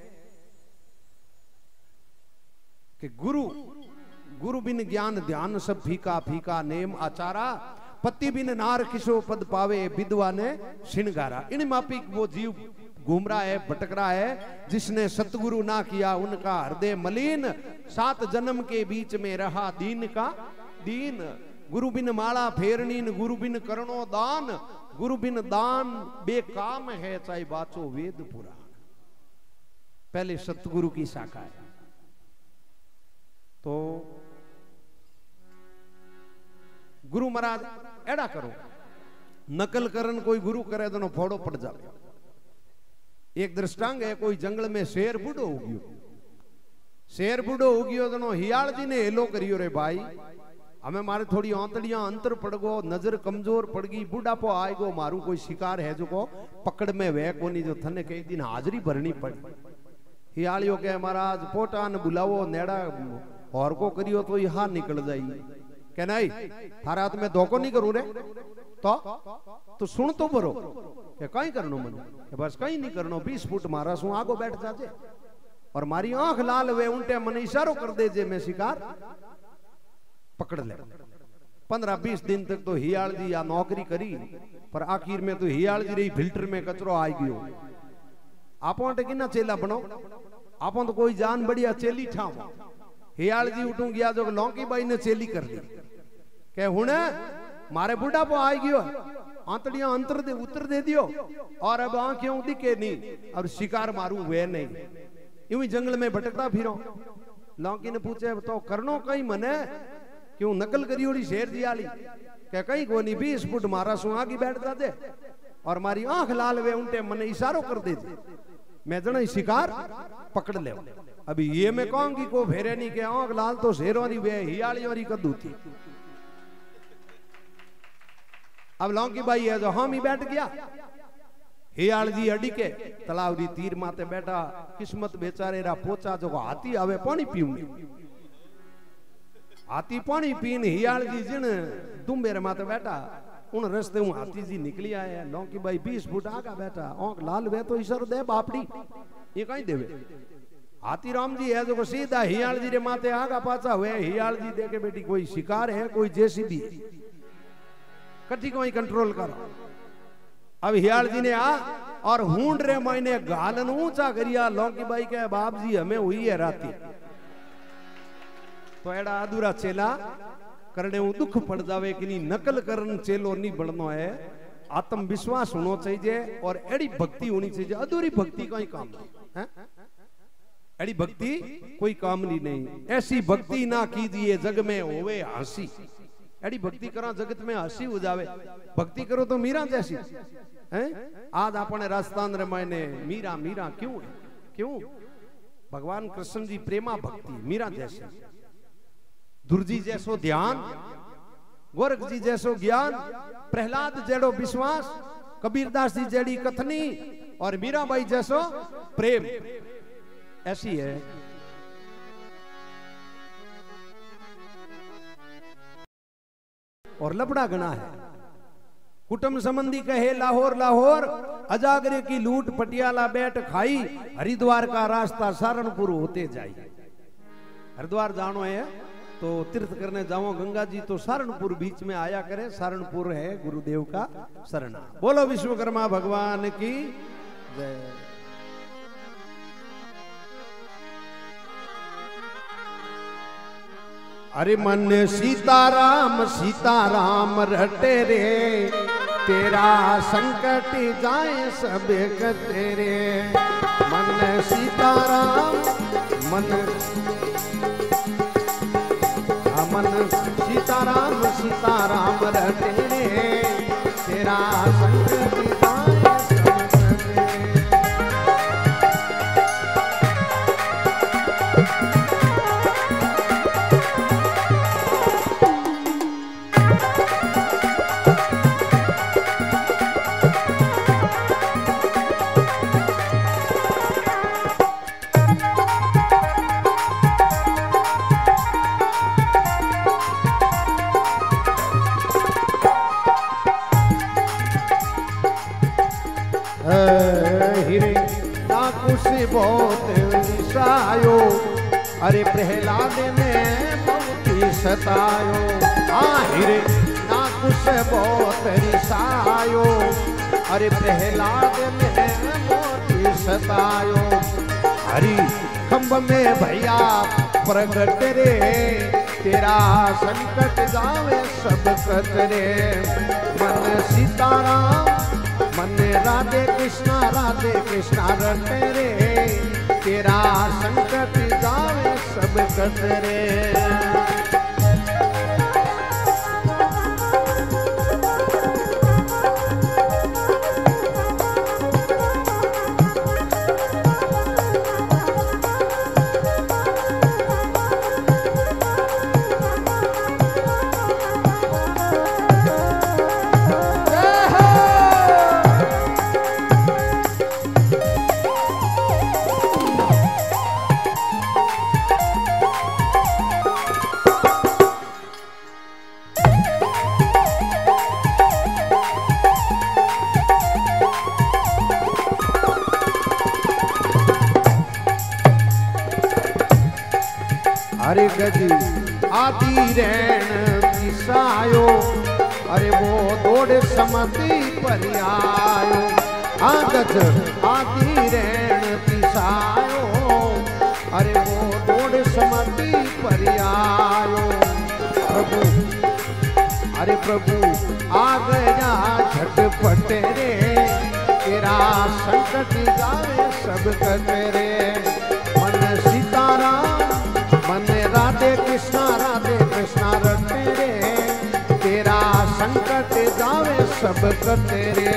कि गुरु गुरु बिन ज्ञान ध्यान सब फीका फीका नेम आचारा पति बिन नार किसो पद पावे विधवा ने श्रृंगारा। इन मापी वो जीव घूम रहा है भटक रहा है जिसने सतगुरु ना किया उनका हृदय मलिन सात जन्म के बीच में रहा दीन का दीन। गुरु बिन माला फेरनीन गुरु बिन करणो दान गुरु बिन दान बेकाम है चाहे बाचो वेद पुराण। पहले सतगुरु की शाखा है तो गुरु महाराज एड़ा करो नकल करन कोई गुरु करे तो फोड़ो पड़ जाए। एक दृष्टांग है कोई जंगल में शेर बूढ़ो हो गयो शेर बूढ़ो हो गयो तो हियाल जी ने हेलो करियो रे भाई हमें मारे थोड़ी आंतड़ियां अंतर पड़ गो नजर कमजोर पड़ गई बूढ़ापो आएगो मारू कोई शिकार है जो को पकड़ में वह कोनी जो थने कई दिन हाजरी भरनी पड़ी। हियालियो के महाराज पोटा ने बुलावो नेड़ा और को करियो तो यहाँ निकल जाइए क्या नहीं थारा हाथ में धोखो नहीं करूं रे तो तो सुन तो बरो क्या कहीं करनो मन बस कहीं नहीं करनो बीस फुट मारा सु आगो बैठ जाजे और मारी आंख लाल वे उल्टे मन इशारो कर दे जे मैं शिकार पकड़ ले। पंद्रह बीस दिन तक तो हियाल जी या नौकरी करी पर आखिर में तो हियाल जी रही फिल्टर में कचरो आ गयो। आपो टे किना चेला बनो आपो तो कोई जान बढ़िया चेली ठाव। हियाल जी उठू गया जो लौकी बाई ने चेली कर दी के हुने मारे बुढ़ापो आ गयो आंतड़ियां अंतर दे उतर दे दियो और अब आंखें दिखे नहीं और शिकार मारू वे नहीं यूं ही जंगल में भटकता फिरो। लौकी ने पूछे तो करनो कहीं मने क्यों नकल करी शेर जी आली क्या कहीं को नहीं बीस फुट मारा सु आगे बैठ जाते और मारी आंख लाल वे उल्टे मने इशारो कर दे मैं जन शिकार पकड़ ले। अभी ये मैं कहूंगी को फेरे नहीं के आंख लाल तो शेरों री वे हियालियों री कद्दू थी। अब लौकी भाई है जो हम ही बैठ गया हियाल जी अड़ी के तालाब री तीर माते बैठा किस्मत बेचारे रा पोचा जो हाथी आवे पानी पीऊंगे हाथी पानी पीन हियाल जी जिन दुम्बेर माते बैठा उन रस्ते हूं हाथी जी निकली आया लौकी भाई बीस फुट आगा बैठा आंख लाल वे तो ईश्वर दे बापड़ी ये कहीं देवे। हाथी राम जी है जो सीधा हियाल जी रे माते आगा पाचा हुए हियाल जी देखे बेटी कोई शिकार है कोई जेसीबी कटी कोई कंट्रोल करो। अब हियाल जी ने आ और हूंड रे मायने गालन ऊंचा करिया लौकी बाई के बाप जी हमें हुई है राती तो एड़ा अधूरा चेला करने दुख पड़ जावे कि नहीं नकल करन चेलो नहीं बननो है आत्मविश्वास होना चाहिए और एड़ी भक्ति होनी चाहिए। अधूरी भक्ति का ही काम है अड़ी भक्ति कोई कामनी नहीं। ऐसी भक्ति ना कीजिए जग में होवे हंसी। अड़ी भक्ति करो जगत में हंसी हो जावे। भक्ति करो तो मीरा जैसी हैं। आज अपने राजस्थान रे मायने मीरा मीरा क्यों है? क्यों? भगवान कृष्ण जी प्रेमा भक्ति मीरा जैसे, दुर्जी जैसो ध्यान, गोरख जी जैसो ज्ञान, प्रहलाद जेड़ो विश्वास, कबीरदास जी जेड़ी कथनी और मीराबाई जैसो प्रेम। ऐसी है। और लबड़ा गना है। कुटुंब संबंधी कहे लाहौर लाहौर, अजागरे की लूट पटियाला बैठ खाई, हरिद्वार का रास्ता सहारनपुर होते जाई। हरिद्वार जानो है तो तीर्थ करने जाओ गंगा जी तो सहारनपुर बीच में आया करे। सहारनपुर है गुरुदेव का शरणा। बोलो विश्वकर्मा भगवान की जय। अरे मन सीताराम सीताराम रटे रे, तेरा संकट जाए सब तेरे। मन सीताराम मन मन सीताराम सीताराम रटे रे, तेरा संकट जाए सब तेरे। बहुत निशायो, अरे प्रहलाद ने बहुत सतायो। आहिर नाकुश बहुत निशायो, अरे प्रहलाद ने बहुत सतायो। हरि खंभ में भैया प्रगट रे, तेरा संकट जावे सब कतरे। मन सीताराम मन राधे कृष्णा राधे कृष्णा रटे रे, तेरा संकट जावे सब कतरे। अरे गजी आदि रैन पिसायो, अरे वो दौड़ समति पर आयो। आ गज आदि रैन पिसायो, अरे वो दौड़ समति पर आयो। प्रभु अरे प्रभु आ गया झटपट रे, तेरा संकट जावे सब कतरे। मन सीताराम मन राधे कृष्णा राधे कृष्णा रटे रे, तेरा संकट जावे सब कतरे।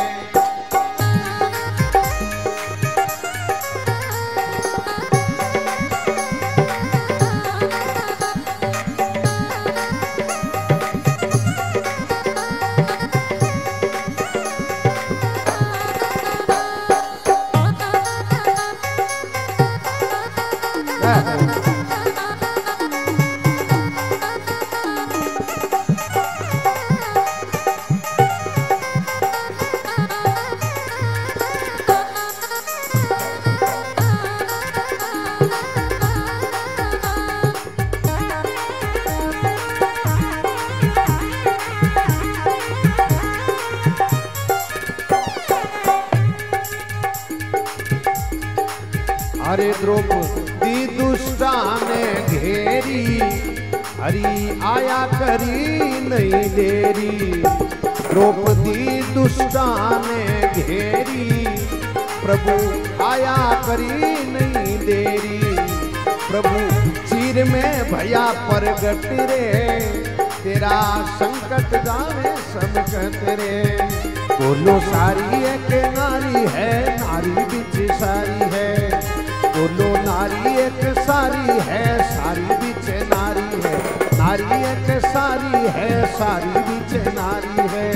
अरे द्रौपदी दुष्टा ने घेरी, हरि आया करी नहीं देरी। द्रौपदी दुष्टा ने घेरी, प्रभु आया करी नहीं देरी, प्रभु चीर में भया प्रगट रे, तेरा संकट जावे सब कट रे। बोलो सारी है के नारी है, नारी बिच सारी है, बोलो नारी एक सारी है, सारी बिच नारी है, नारी एक सारी है, सारी बिच नारी है।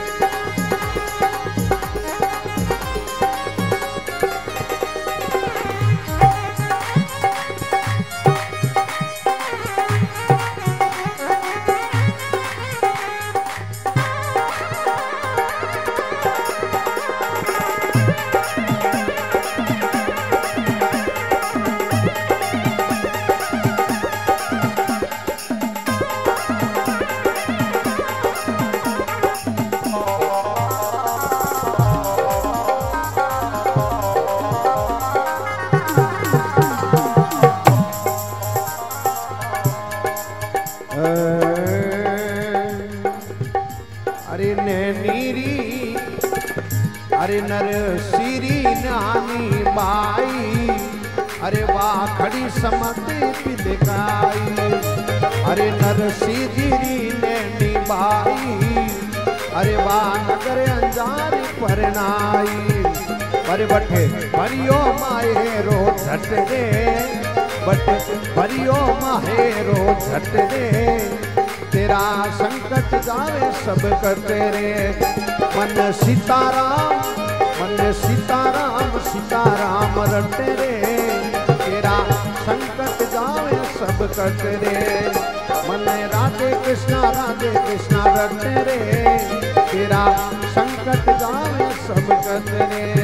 अरे नैनीरी अरे नर सीरी नानी बाई, अरे वाह खड़ी समते पिलकाई, अरे नर सीरी नैनी बाई, अरे वाह नगर अंजार परनाई। अरे बटे भरियो माहेरो झट दे, बटे भरियो माहेरो झट दे, तेरा संकट जावे सब करते रे। मन सीताराम मन सीताराम सीताराम रटे रे, तेरा संकट जावे सब करते रे। मन राधे कृष्णा राधे कृष्णा रटे रे, तेरा संकट जावे सब करते रे।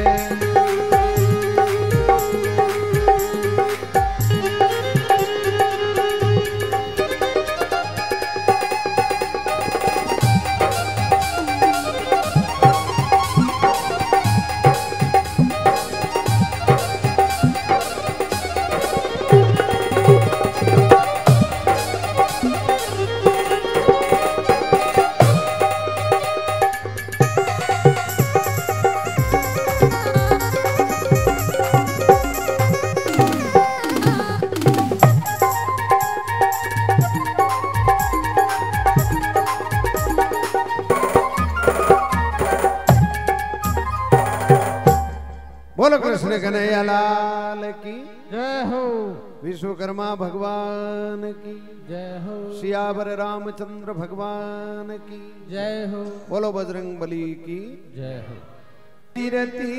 बोलो कृष्ण कन्हैया लाल की जय हो, विश्वकर्मा भगवान की जय हो, सियावर रामचंद्र भगवान की जय हो, बोलो बजरंग बली की जय हो। तीरती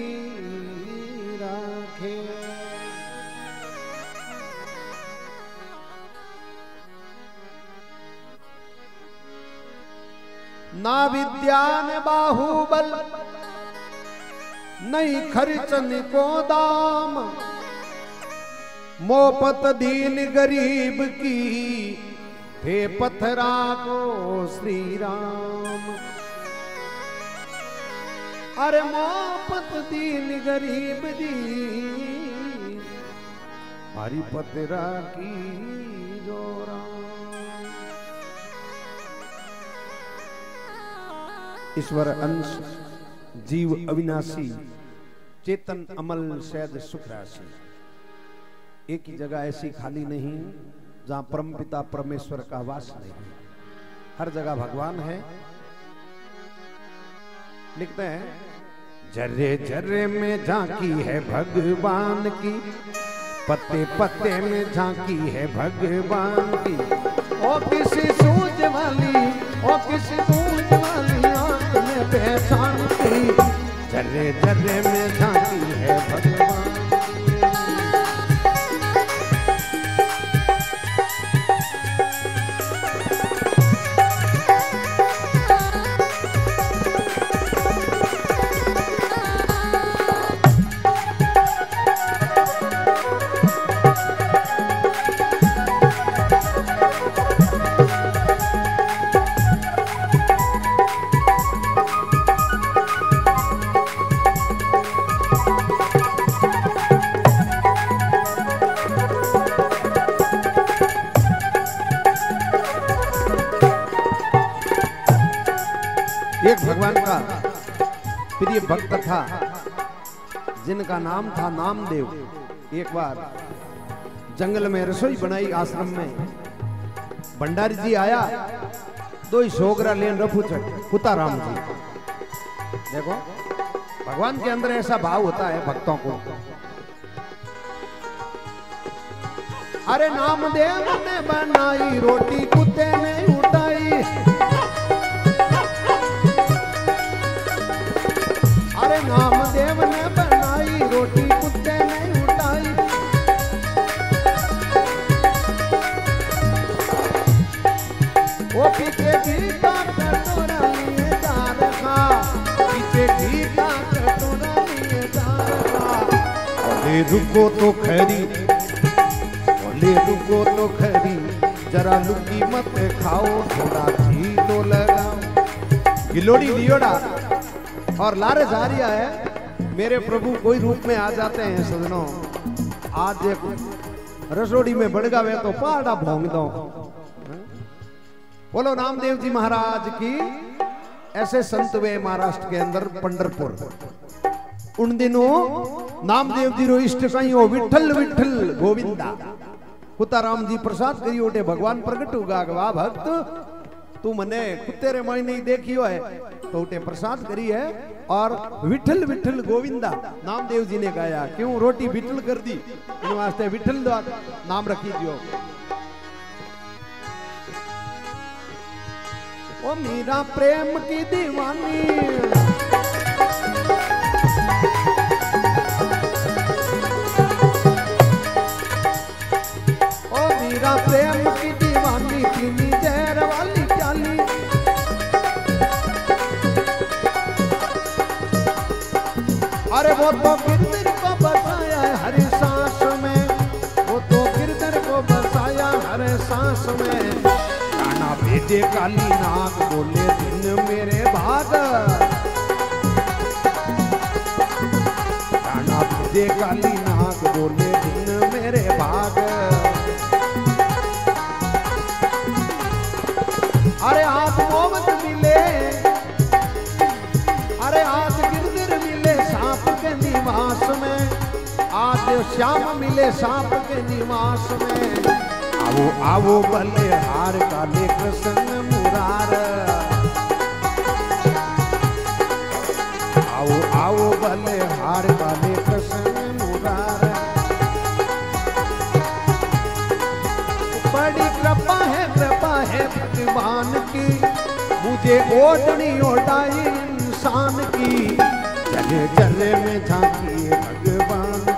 राखे ना विद्या ने बाहुबल, नहीं खर्चन को दाम, मोपत दीन गरीब की थे पथरा को श्री राम। अरे मोपत दीन गरीब दी हरि पथरा की जो राम। ईश्वर अंश जीव अविनाशी, चेतन अमल सैद सुख राशि। एक ही जगह ऐसी खाली नहीं जहां परमपिता परमेश्वर का वास नहीं, हर जगह भगवान है। लिखते हैं जर्रे जर्रे में झांकी है भगवान की, पत्ते पत्ते में झांकी है भगवान की। ओ किसी सूझ वाली ओ किसी सूझ वाली आंख में पहचान की, जर्रे जर्रे में झांकी है भगवान। एक भगवान का प्रिय भक्त था जिनका नाम था नामदेव, एक बार जंगल में रसोई बनाई आश्रम में। भंडारी जी आया, दो ही सोगरा लेन रफू चढ़ कुताराम जी। देखो भगवान के अंदर ऐसा भाव होता है भक्तों को। अरे नामदेव ने बनाई रोटी कुत्ते ने उठाई, अरे नामदेव ने बनाई रोटी कुत्ते ने उठाई। वो पीछे घी का कटोरा लिए जा रखा, पीछे घी का कटोरा लिए जा रखा। अरे रुको तो खरी, ले रुको तो खरी, जरा लुकी मत खाओ, थोड़ा घी तो लगाओ। गिलोड़ी लियोड़ा और लारे जारिया है। मेरे प्रभु कोई रूप में आ जाते हैं सजनों। आज एक रसोड़ी में बढ़ गए तो पाड़ा भोंग दो। बोलो नामदेव जी महाराज की। ऐसे संत वे महाराष्ट्र के अंदर पंढरपुर। उन दिनों नामदेव जी रो इष्ट कहीं हो विठल विठल गोविंदा। कुताराम जी प्रसाद करी ओटे भगवान प्रकट होगा। वाह भक्त तू मने कुत्ते रे माई नहीं देखियो है तो उठे प्रसाद करी है। और विठल विठल गोविंदा नामदेव जी ने गाया। क्यों रोटी विठल कर दी, इन वास्ते विठल नाम रखी दियो। ओ मीरा प्रेम की दीवानी, ओ मीरा प्रेम की दीवानी, पीनी जहर वाली प्याली। अरे वो तो गिरधर को बसाया है हर सांस में, वो तो गिरधर को बसाया हर सांस में। काना भेजे काली नाग बोले दिन मेरे भाग, काना भेजे काली नाग बोले दिन मेरे भाग। अरे आज मोहम्मद मिले, अरे आज गिरधर मिले सांप के निवास में, आज श्याम मिले सांप के निवास में। आओ आओ भले हार काले कृष्ण मुरार, आओ आओ भले हार काले कृष्ण मुरार। बड़ी कृपा है कृपा है भगवान की, मुझे ओढ़नी ओढ़ाई इंसान की। चले चले में झांकी भगवान,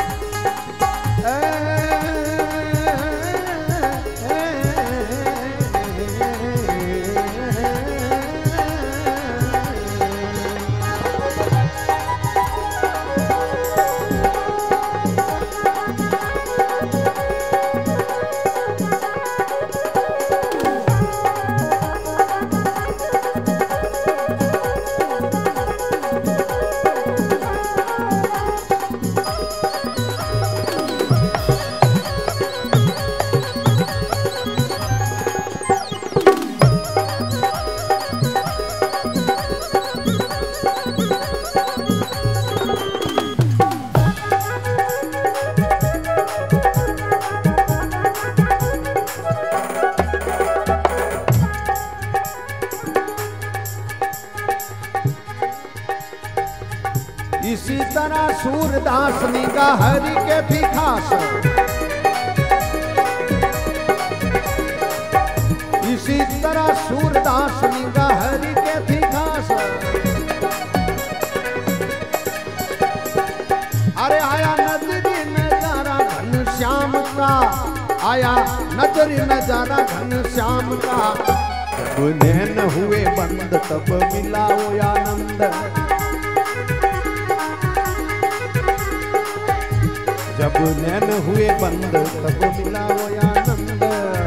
इसी तरह सूरदास निगा हरि के भी खास, इसी तरह सूरदास निगा हरि के भी खास। अरे आया नजरी नजारा घन श्याम का, आया नजरी नजारा घन श्याम का। जब नैन हुए बंद तब मिला वो आनंद, जब नैन हुए बंद तब मिला वो आनंद।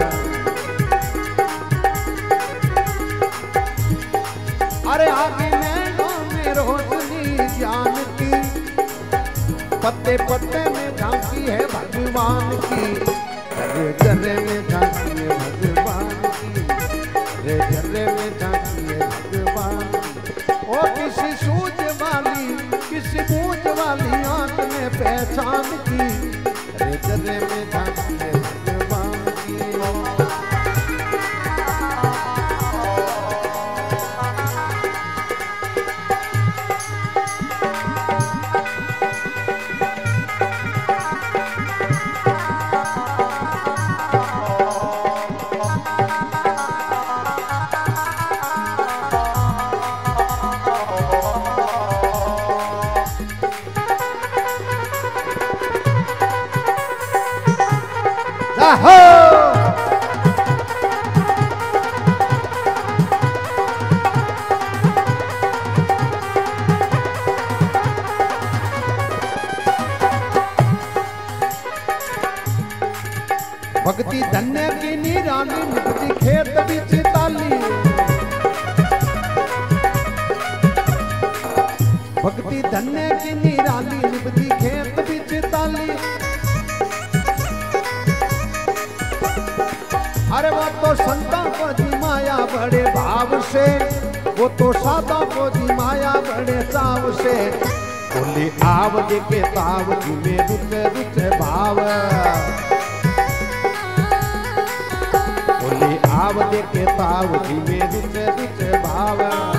अरे आगे नैनों में रोशनी ज्ञान की, पत्ते पत्ते में झांकी है भगवान की। जर्रे जर्रे में झांकी है भगवान की, जर्रे जर्रे में झांकी है भगवान की। ओ किसी सूझ वाली किसी बूझ वाली पहचान की, रे जर्रे में झांकी है भगवान की। हो भक्ति धन्य की निराली निपटी खेत बीच ताली, भक्ति धन्य की निराली निपटी खेत बीच ताली। अरे वो तो संतों को जी माया बड़े भाव से, वो तो साधों को जी माया बड़े चाव से, बोली आव देखे ताव जी में रुचे रुचे भाव, बोली आव देखे ताव जी में रुचे रुचे भाव।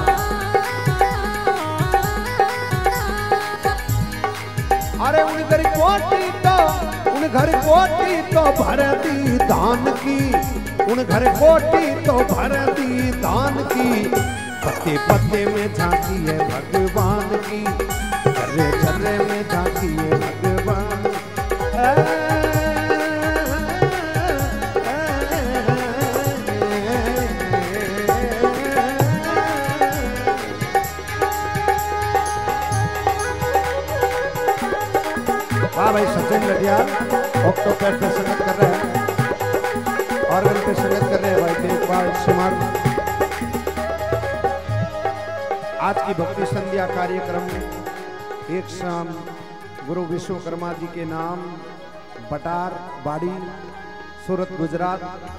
अरे उन घर कोटी तो उन घर कोटी तो भर दी दान की, उन घर कोटी तो भर दी दान की, पत्ते पत्ते में झांकी है भगवान की, चर्रे चर्रे में झांकी है भगवान। हाँ भाई सचिन लटियार ऑक्टोपैड पे संगत कर रहे हैं, ऑर्गन पे संगत कर रहे हैं भाई तेजपाल सिमार। आज की भक्ति संध्या कार्यक्रम में एक शाम गुरु विश्वकर्मा जी के नाम बटार बाड़ी सूरत गुजरात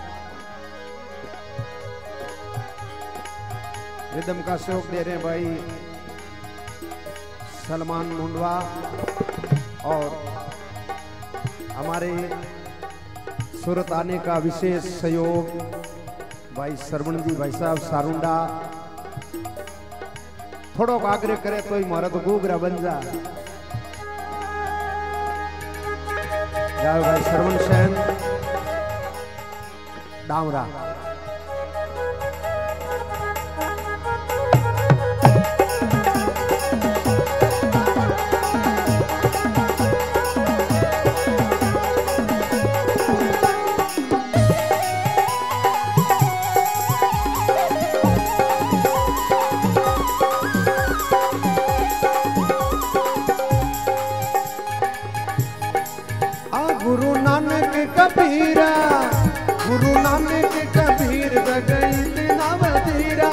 रिदम का सहयोग दे रहे हैं भाई सलमान मुंडवा, और हमारे सूरत आने का विशेष सहयोग भाई सरवण जी भाई साहब सारुंडा। थोड़ो आग्रह करे तो ही मारा तो गोगरा बन जा जाओ भाई सरवण सेन डामरा। गुरु नानक कबीरा गुरु नानक कबीर गई बिना वजीरा,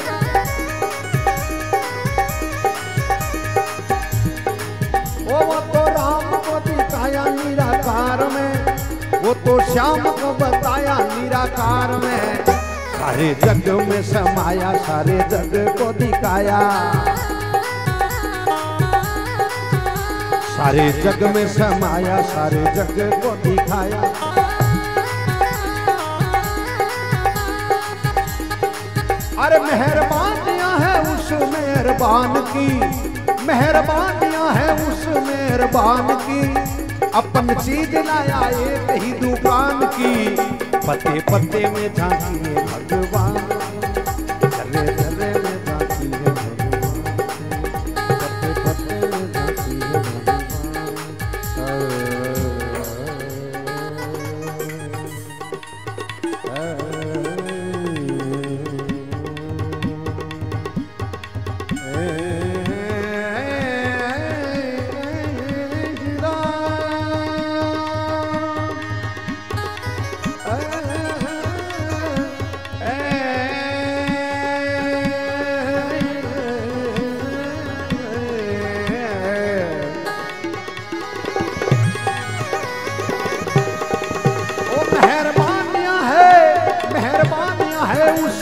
ओ वो तो राम को दिखाया निराकार में, वो तो श्याम को बताया निराकार में, सारे जग में समाया सारे जग को दिखाया, सारे जग में समाया सारे जग को दिखाया। अरे मेहरबानियां है उस मेहरबान की, मेहरबानियां है उस मेहरबान की, अपन चीज लाया एक ही दुकान की, पत्ते पत्ते में झांकी है भगवान, चले चले में झांकी है भगवान, पत्ते पत्ते में झांकी है भगवान।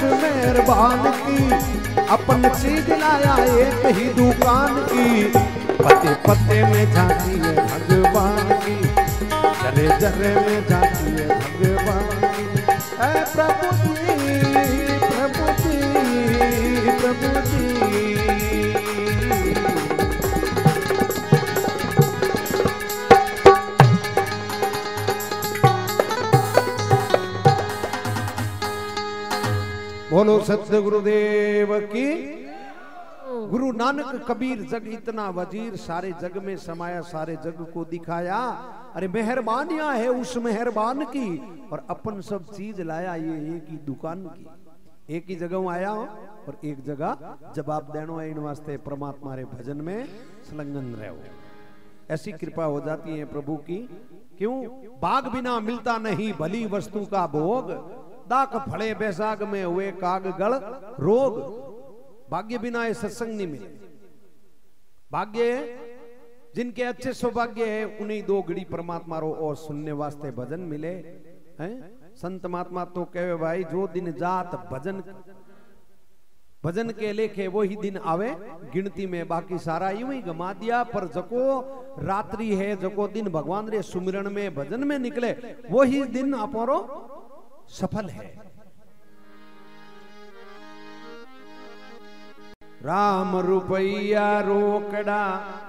मेहरबान की अपन चीज लाया एक ही दुकान की, पते पते में झांकी है भगवान की, जरे जरे में झांकी है भगवान की। ऐ प्रभु जी प्रभु जी प्रभु जी। बोलो सत्य गुरुदेव की। गुरु नानक कबीर जग इतना वजीर, सारे जग में समाया सारे जग को दिखाया। अरे मेहरबानियां है उस मेहरबान की, और अपन सब चीज लाया ये एक ही दुकान की। एक ही जगह आया हो और एक जगह जवाब देनो है। इन वास्ते परमात्मा रे भजन में संलग्न रहो। ऐसी कृपा हो जाती है प्रभु की। क्यों? बाग बिना मिलता नहीं भली वस्तु का भोग, दाक फड़े बैसाग में हुए काग गल रोग। भाग्य बिना ये सत्संग नहीं मिले। भाग्य जिनके अच्छे सौभाग्य है उन्हीं दो घड़ी परमात्मा रो और सुनने वास्ते भजन मिले हैं। संत महात्मा तो कहे भाई जो दिन जात भजन भजन के लेखे वही दिन आवे गिनती में, बाकी सारा यूं ही गमा दिया। पर जको रात्रि है जको दिन भगवान रे सुमिरन में भजन में निकले वही दिन अपरो सफल है। राम रुपैया रोकड़ा,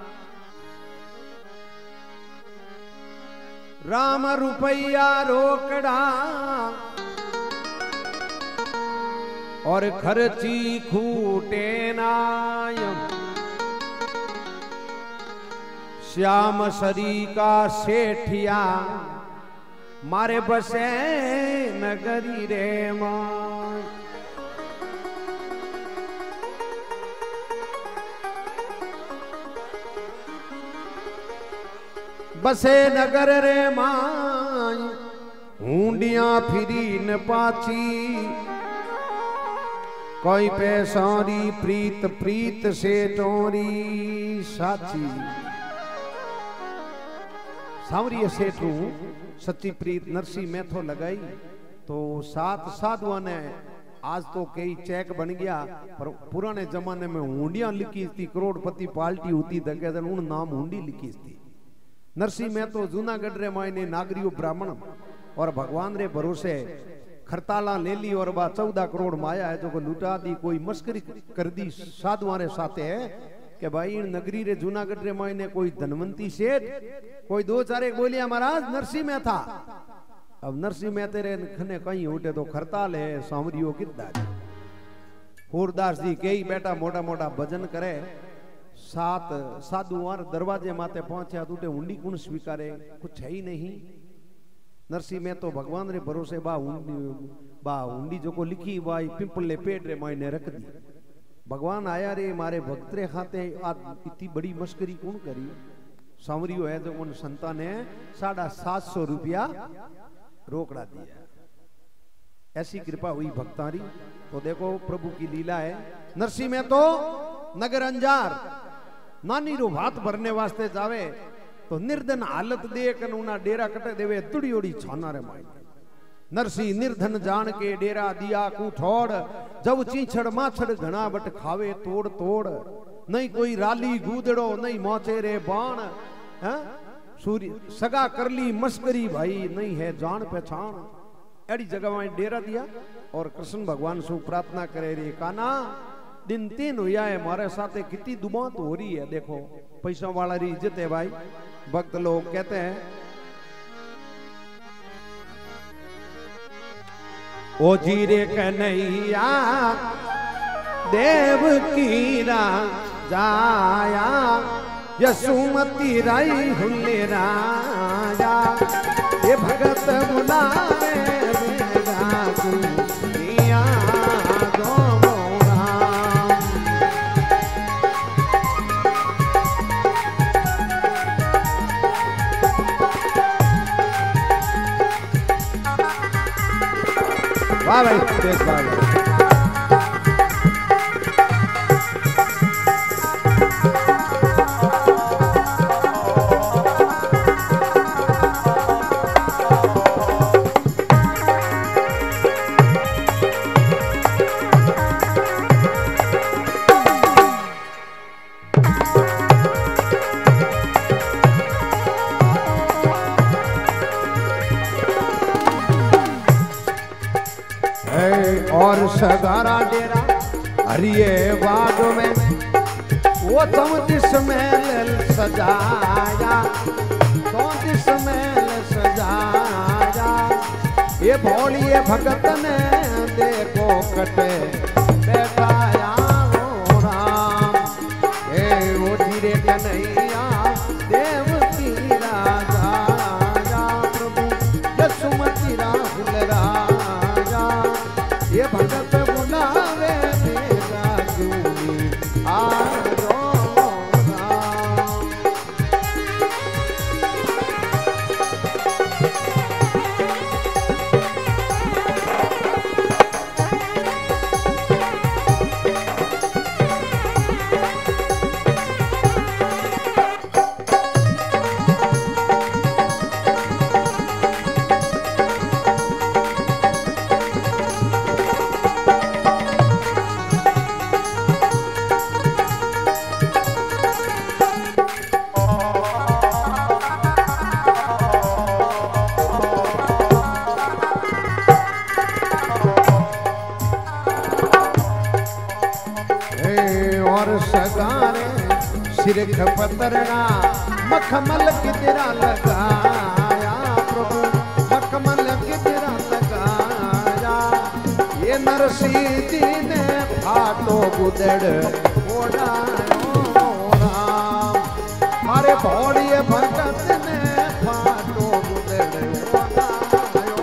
राम रुपैया रोकड़ा, और खर्ची खूटे नायम। श्याम सरी का सेठिया मारे बसे नगरी रे मां। बसे नगर रे मां, हुंडियां फिरी न पाची। कोई पैसारी प्रीत प्रीत से टोरी साची। सांवरी सेठू सच्ची प्रीत नरसी मैथो लगाई तो सात साधुआ ने आज तो कई चेक बन गया, पर पुराने जमाने में हुंडियां लिखी थी। करोड़पति पार्टी होती दगे उन नाम हुंडी लिखी थी। नरसी में तो जूनागढ़ रे मायने नागरियो ब्राह्मण और भगवान रे भरोसे खरताला ले ली और बा चौदह करोड़ माया है जो को लुटा दी। कोई मस्करी कर दी साधुआ रे साथे है कि भाई नगरी रे जूनागढ़ रे मायने कोई धनवंती सेठ कोई दो चार एक बोलिया महाराज नरसी में था। अब नरसी में तेरे खने कहीं उठे तो खरताल है सांवरियो कितना। होरदास जी कई बेटा मोटा मोटा भजन करे। सात साधुआर दरवाजे माते पहुंचा टूटे हुंडी कौन स्वीकारे, कुछ है ही नहीं। नरसी में तो भगवान रे भरोसे बा हुंडी बा हुंडी जो को लिखी वाई पिंपले पेट रे मायने रख दी। भगवान आया रे मारे भक्त रे खाते आज इतनी बड़ी मस्करी कौन करी। सांवरियो है जो उन संता ने साढ़ा सात सौ रुपया रोकड़ा दिया। ऐसी कृपा हुई भक्तारी। तो देखो प्रभु की लीला है। नरसी में तो नगर अंजार नानी रो भात भरने वास्ते जावे तो निर्धन हालत देख उना डेरा कटे देवे तुड़ी ओड़ी छाना रे माई। नरसी निर्धन जान के डेरा दिया कू ठोड़। जब चीछड़ माछड़ घना बट खावे तोड़ तोड़। नहीं कोई राली गूदड़ो नहीं मोचे रे बाण। सूर्य सगा कर ली मस्करी भाई नहीं है जान पहचान। एड़ी जगह में डेरा दिया और कृष्ण भगवान से प्रार्थना करे रे काना दिन तीन हुआ है मारे साथे कितनी दुमात हो रही है। देखो पैसा वाला री इज्जत है भाई। भक्त लोग कहते हैं ओ जीरे कन्हैया देव की जाया यशुमती राई हुल्ले राजा। ये भगत बुलावे वाह भाई तेज बात। और सगारा डेरा हरिये बाग में वो चौंतीस महल सजाया, चौंतीस महल सजाया। ये भोलिए भगत ने देखो कटे बैठाया वो राम। हे वो धीरे कन्हैया देव की राजा, प्रभु यशुमती राहुल राजा। ये भगत बुलावे मेरा जूनी आरो सिरख पतरना मखमल कितरा लगाया, प्रभु मखमल कितरा लगाया। ये नरसिंह जी ने फाटो गुदड़ ओढ़ायो राम। मारे भोड़िए भगत ने फाटो गुदड़ ओढ़ायो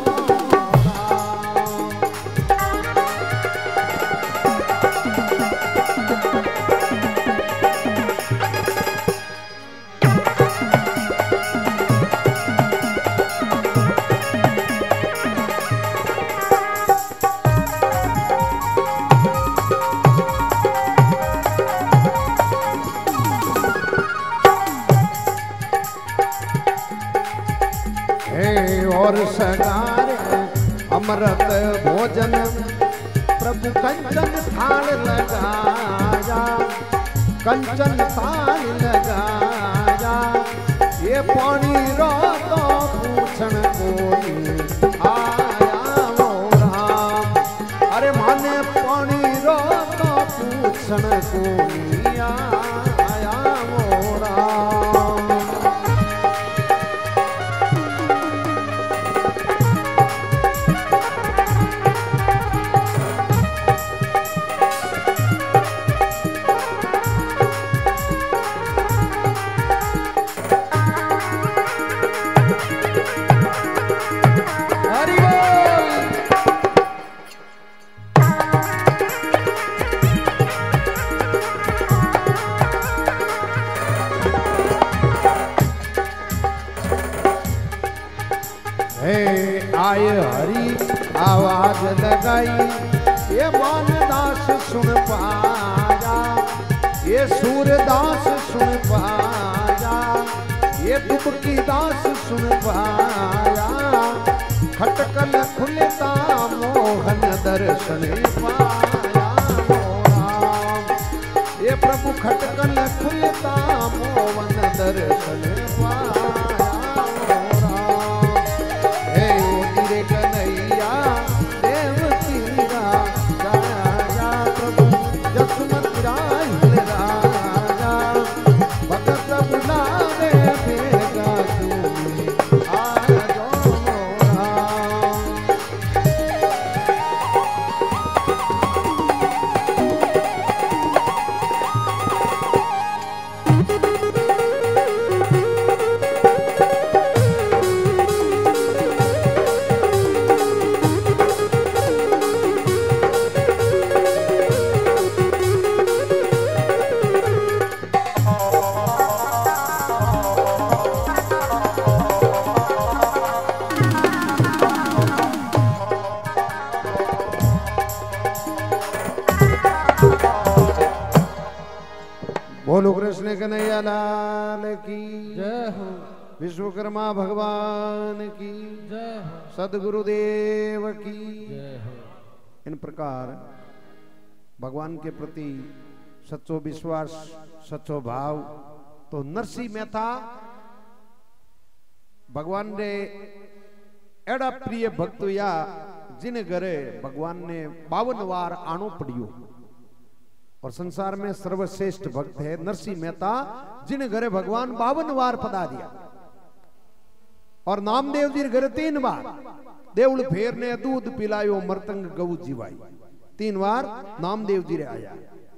और सगारे अमृत भोजन प्रभु कंचन थाल लगाया, कंचन थाल लगाया। ये पानी रो तो पूछण कोनी आया वो राम। अरे माने पानी रो तो पूछण कोनी आया वो राम। आए हरी आवाज लगाई, ये मानदास सुन पाया, ये सूरदास सुन पाया, ये दुबकी दास सुन पाया। खटकल खुलता मोहन दर्शन पाया राम। ये प्रभु खटकल खुलता मोहन दर्शन पाया। बोलो कृष्ण कन्हैया लाल की जय हो। विश्वकर्मा भगवान की जय हो। सदगुरुदेव की जय हो। इन प्रकार भगवान के प्रति सच्चो विश्वास सच्चो भाव तो नरसिंह मेहता भगवान रे एड़ा प्रिय भक्त या जिन घरे भगवान ने बावन वार आनो पड़ियो और संसार में सर्वश्रेष्ठ भक्त है नरसिंह मेहता, जिन घरे भगवान बावन वार पधारिया और नामदेव जी घरे तीन बार देवल फेर ने दूध पिलायो मरतंग गऊ जीवाई, तीन बार नामदेव जी रे आया।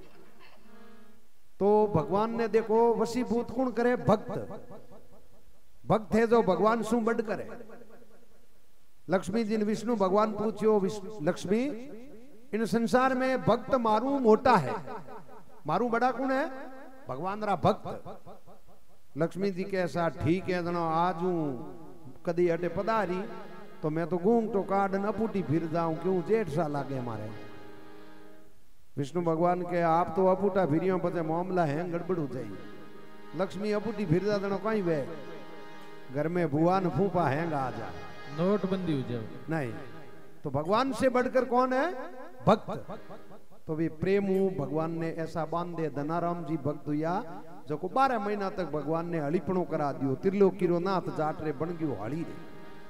तो भगवान ने देखो वशीभूत कौन करे, भक्त। भक्त है जो भगवान सु बड़ करे। लक्ष्मी जी ने विष्णु भगवान पूछियो, लक्ष्मी इन संसार में भक्त मारू मोटा है, मारू बड़ा कौन है? भगवान रा भक्त। लक्ष्मी जी के ऐसा ठीक है जना आज हूं कदी अटे पधारी तो मैं तो गूंग तो काट न अपूटी फिर जाऊं, क्यों जेठ सा लागे हमारे। विष्णु भगवान के आप तो अपूटा फिरियो पचे मामला है गड़बड़ हो जाए। लक्ष्मी अपूटी फिर जा देना कहीं वे घर में बुआ न फूफा हैंगा आ जा, नोटबंदी हो जाए नहीं। तो भगवान से बढ़कर कौन है? भक्त। तो वे प्रेम भगवान ने ऐसा बांधे धनाराम जी भक्त हुआ जो को बारह महीना तक भगवान ने हलीपणो करा दियो। त्रिलोकी रो नाथ जाट रे बन गयो हाली रे।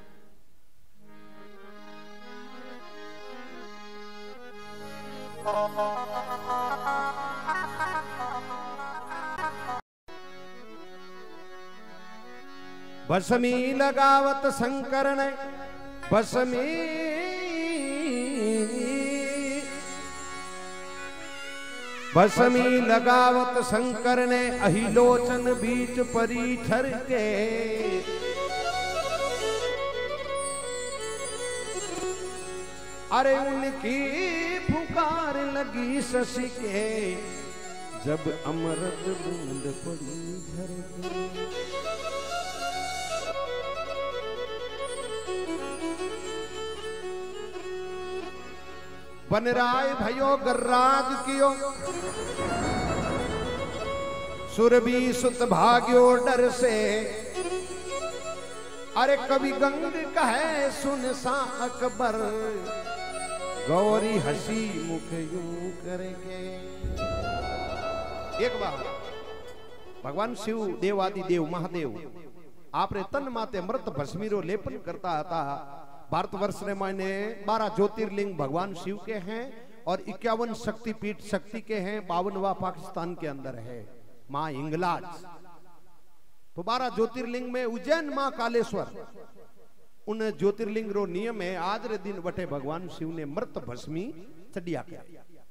भस्मी लगावत शंकर ने भस्मी भस्मी लगावत शंकर ने अहिलोचन बीच परी ठर के। अरे उनकी पुकार लगी शशि के जब अमृत बूंद पड़ी झर के। बनराय भयो गर्राज कियो सुरभि सुत भाग्यो डर से। अरे कवि गंग कहे सुन सा अकबर गौरी हसी मुख यूं करके। एक बार भगवान शिव देवादि देव महादेव आपरे तन माते मृत भस्मीरो लेपन करता था। भारतवर्ष ने मायने बारह ज्योतिर्लिंग भगवान शिव के हैं और इक्यावन शक्तिपीठ शक्ति के हैं। बावनवा पाकिस्तान के अंदर है माँ हिंगलाज। तो बारह ज्योतिर्लिंग में उज्जैन माँ कालेश्वर उन ज्योतिर्लिंग रो नियम है। आज रे दिन बटे भगवान शिव ने मृत भस्मी चढ़िया के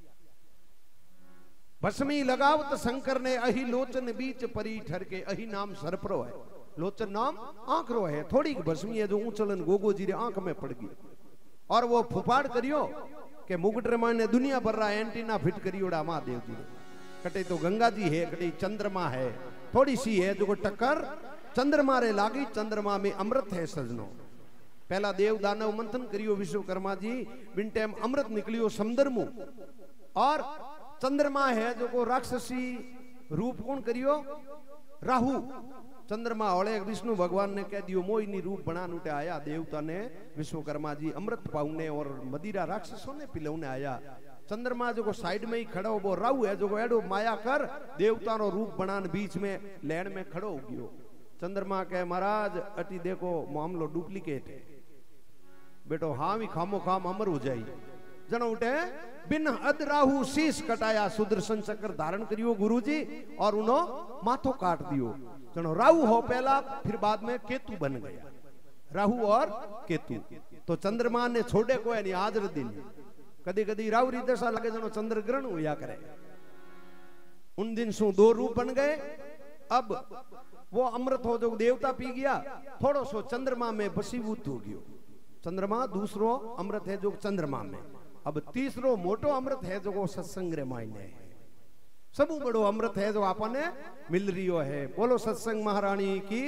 भस्मी लगावत शंकर ने अहि लोचन बीच परी ठर के। अहि नाम सरपरो है, लोचन नाम आंख रो है। थोड़ी भस्मी है जो ऊंचलन गोगो जी रे आंख में पड़ गई और वो फुफाड़ करियो के मुकुट रे ने दुनिया भर रहा एंटीना फिट करियोड़ा महादेव जी ने। कटे तो गंगा जी है, कटे चंद्रमा है, थोड़ी सी है जो को टक्कर चंद्रमा रे लागी। चंद्रमा में अमृत है सजनो। पहला देव दानव मंथन करियो विश्वकर्मा जी, बिन टाइम अमृत निकलियो समदरमु। और चंद्रमा है जो को राक्षसी रूप कौन करियो? राहु। चंद्रमा होले विष्णु भगवान ने कह दियो मोहिनी रूप बना उठे आया देवता ने विश्वकर्मा जी अमृत पाउने और मदिरा राक्षसों ने पिलौने आया। चंद्रमा जो को साइड में ही खड़ा हो वो राहु है जो को एडो माया कर देवता रो रूप बनान बीच में लैंड में खड़ो हो गयो। चंद्रमा कहे महाराज अटी देखो मामलो डुप्लीकेट है बेटो। हाँ भी खामो खाम अमर हो जाई। जन उठे बिन अद राहु शीश कटाया सुदर्शन चक्र धारण करियो गुरुजी और उनो माथो काट दियो। जनो राहु हो पहला फिर बाद में केतु बन गया। राहु और केतु। तो चंद्रमा ने छोड़े को है नहीं आज रे दिन। कदी कदी राहु री दशा लगे जनो चंद्र ग्रहण हुआ करे। उन दिन सु दो रूप बन गए। अब वो अमृत हो जो देवता पी गया थोड़ो सो चंद्रमा में बसीभूत हो गयो। चंद्रमा दूसरो अमृत है जो चंद्रमा में। अब तीसरो मोटो अमृत है जो सत्संग रे मायने है। सबू बड़ो अमृत है जो आपने मिल रियो है। बोलो सत्संग महारानी की।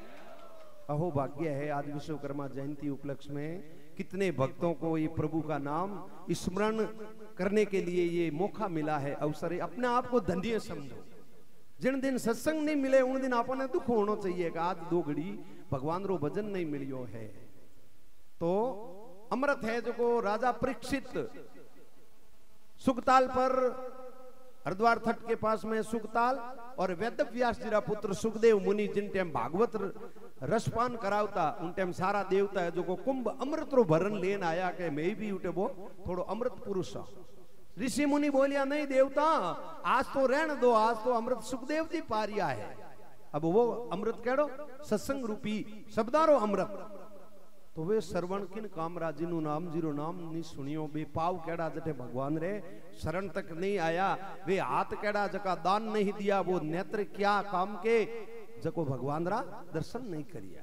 अहो भाग्य है आज विश्वकर्मा जयंती उपलक्ष्य में कितने भक्तों को ये प्रभु का नाम स्मरण करने के लिए ये मौका मिला है, अवसर है। अपने आप को धन्य समझो। जिन दिन सत्संग नहीं मिले उन दिन आपने दुख होना चाहिए कि आज दो घड़ी भगवान रो भजन नहीं मिलियो है। तो अमृत है जो को राजा परीक्षित सुखताल पर हरिद्वार थट के पास में सुखताल और वेद व्यास जी रा पुत्र सुखदेव मुनि जिन टाइम भागवत रसपान करावता उन टाइम सारा देवता है जो को कुंभ अमृत रो भरन लेन आया के मैं भी उठे वो थोड़ो अमृत पुरुष ऋषि मुनि बोलिया नहीं देवता आज तो रहने दो, आज तो अमृत सुखदेव जी पारिया है। अब वो अमृत केड़ो सत्संग रूपी शब्दारो अमृत। तो वे श्रवण किन कामराजी नु नाम जीरो नाम नहीं सुनियो बे पाव केड़ा जटे भगवान रे शरण तक नहीं आया, वे हाथ केड़ा जका दान नहीं दिया, वो नेत्र क्या काम के जको भगवान रा दर्शन नहीं करिया।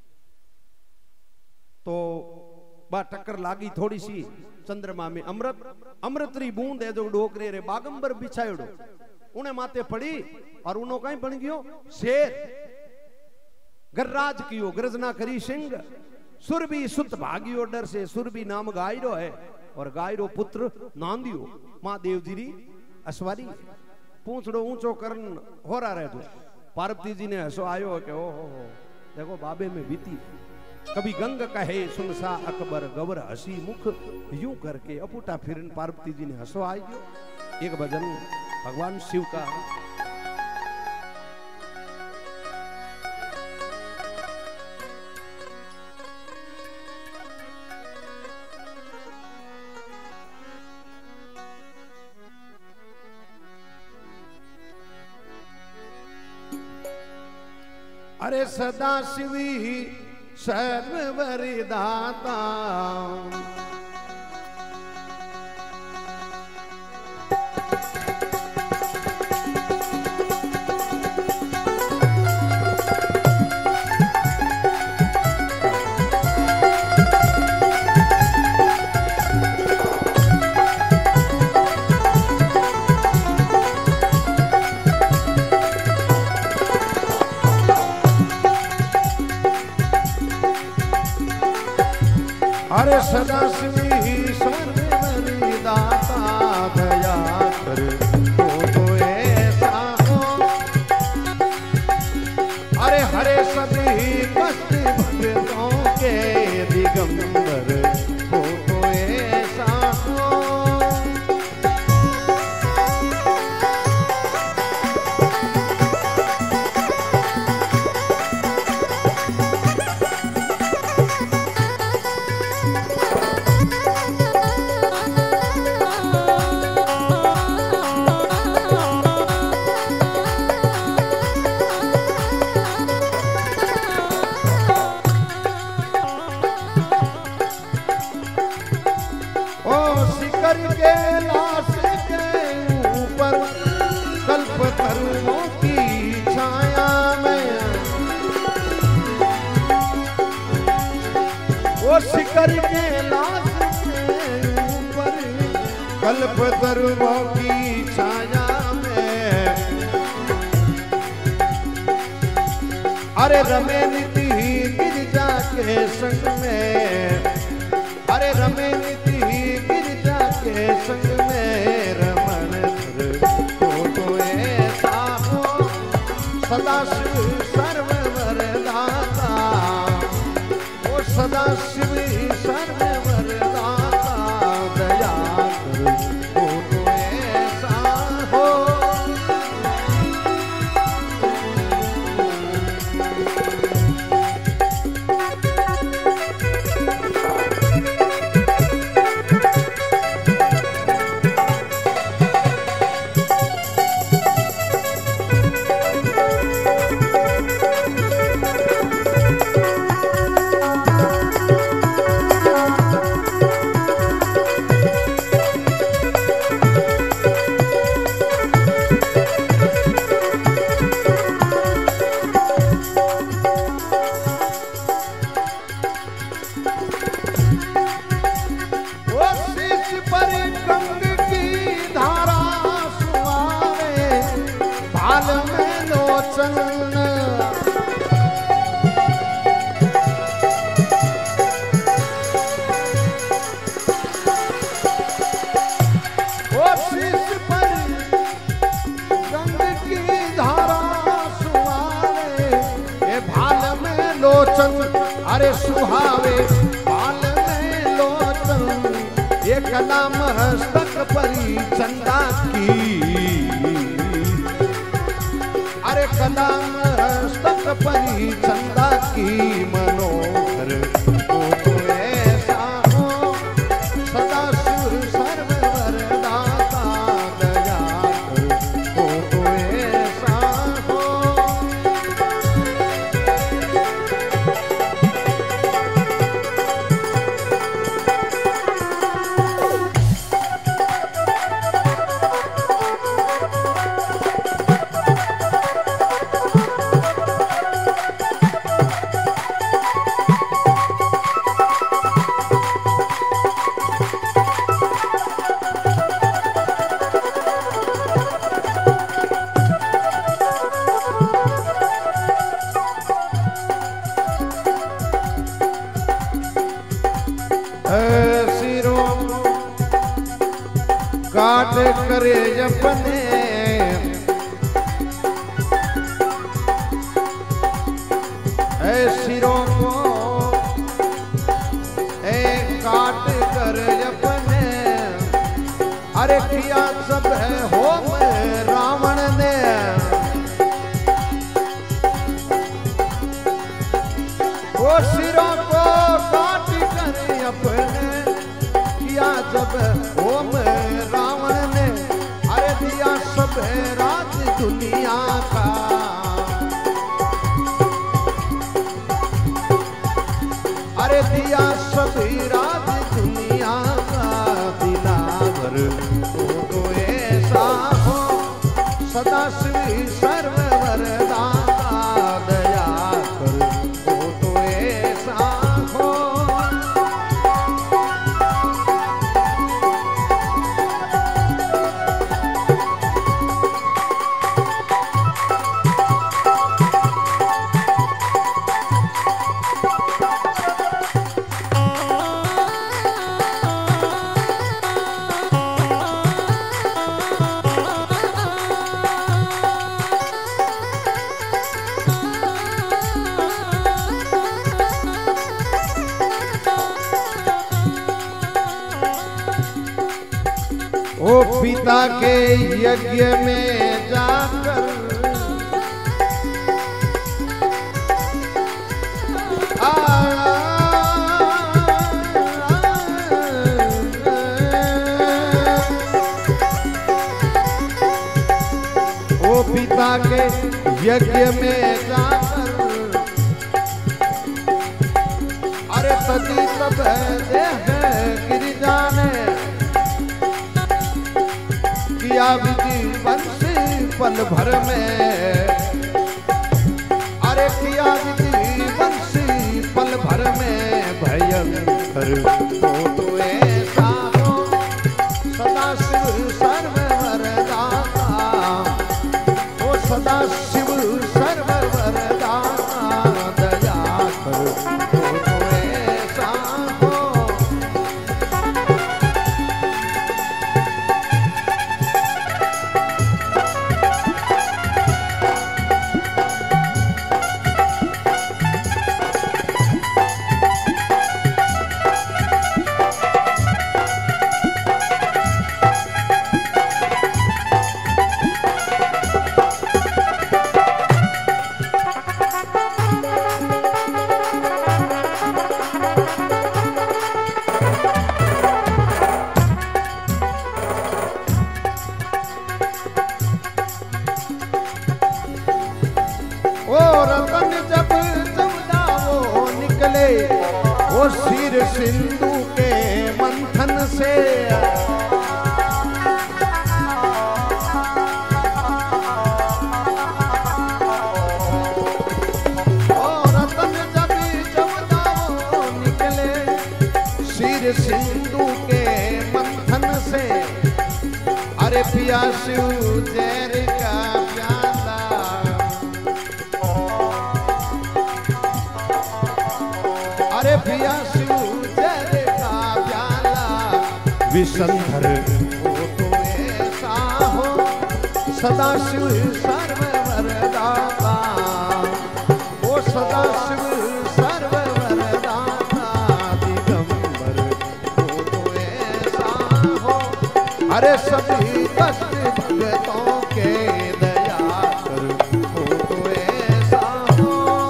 तो बा टक्कर लागी थोड़ी सी चंद्रमा में अमृत अमृत री बूंद है जो डोकरे रे बागंबर बिछायोड़ो उन्हें माते पड़ी और उनो कहीं बन गयो शेर। गर्राज कियो गर्जना करी सिंह सुरभि सुत भागियो डर से सुरभि नाम गायरो है और गायरो पुत्र नांदियो मां देव जी री अश्वारी पूछड़ो ऊंचो करन हो रहा रहे। तो पार्वती जी ने हसो आयो कि ओ हो हो देखो बाबे में बीती कभी गंग कहे सुनसा अकबर गवर हसी मुख यूं करके अपूटा फिरन पार्वती जी ने हसो आई गयो। एक भजन भगवान शिव का अरे सदा शिवी सर्ववरदाता अरे सदा शिवी सर्ववरदाता दया कर तो तो ऐसा हो। अरे हरे सभी कष्ट भक्तों के दिगंबर हो तो ऐसा हो। शिकर के लाश के ऊपर कल्प तरुओं की छाया में अरे रमे नीति गिरजा के संग में अरे रमे नीति गिरजा के संग में रमन तो तो ऐसा हो। सदा शिव सर्ववरदाता सदा शिव सर्ववरदाता दया कर हो तो ऐसा हो। अरे सुहावे बाल में लोचन एक नाम हस्तक परी चंदा की परी चंदा की मनोहर हो तो ऐसा हो सदा शिव सर्ववर दाता दया हो तो ऐसा हो। सिरों काट करे अपने ऐ सिरों को ए काट कर अपने अरे किया सब है होम रावण ने वो सिरों को काट कर अपने किया जब होम रावण ने अरे दिया सब राज दुनिया का अरे दिया सब राज दुनिया का दिलावर हो तो ऐसा हो सदा शिव सर्ववर दाता दया कर हो तो ऐसा हो। ओ पिता के यज्ञ में जाकर आ, ओ पिता के यज्ञ में जाकर अरे तजी तब देह गिरिजा ने किया विधि वंशी पल भर में अरे किया विधि वंशी पल भर में भयंकर हो तो ऐसा हो सदा शिव सर्ववर दाता ओ सदा शिव सर्ववर दाता दया कर हो तो ऐसा हो। वो सिर सिंधु के मंथन से और रतन जब जमुना वो निकले सिर सिंधु के मंथन से अरे पिया शिव जैर का प्याला अरे पिया शिव जैर का प्याला विषंधर हो तो ऐसा हो सदा शिव सर्ववर दाता ओ सदा शिव सर्ववर दाता दिगंबर हो तो ऐसा हो अरे सभी कष्ट भगतों के दया कर हो तो ऐसा हो।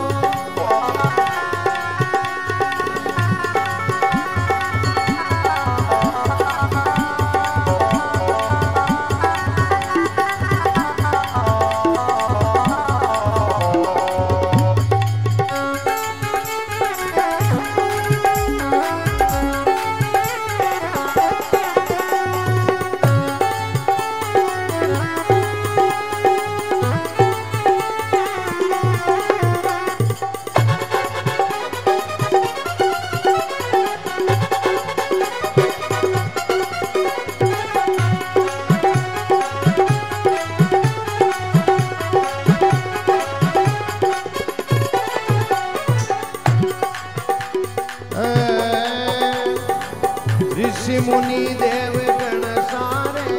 ऋषि मुनि देव गण सारे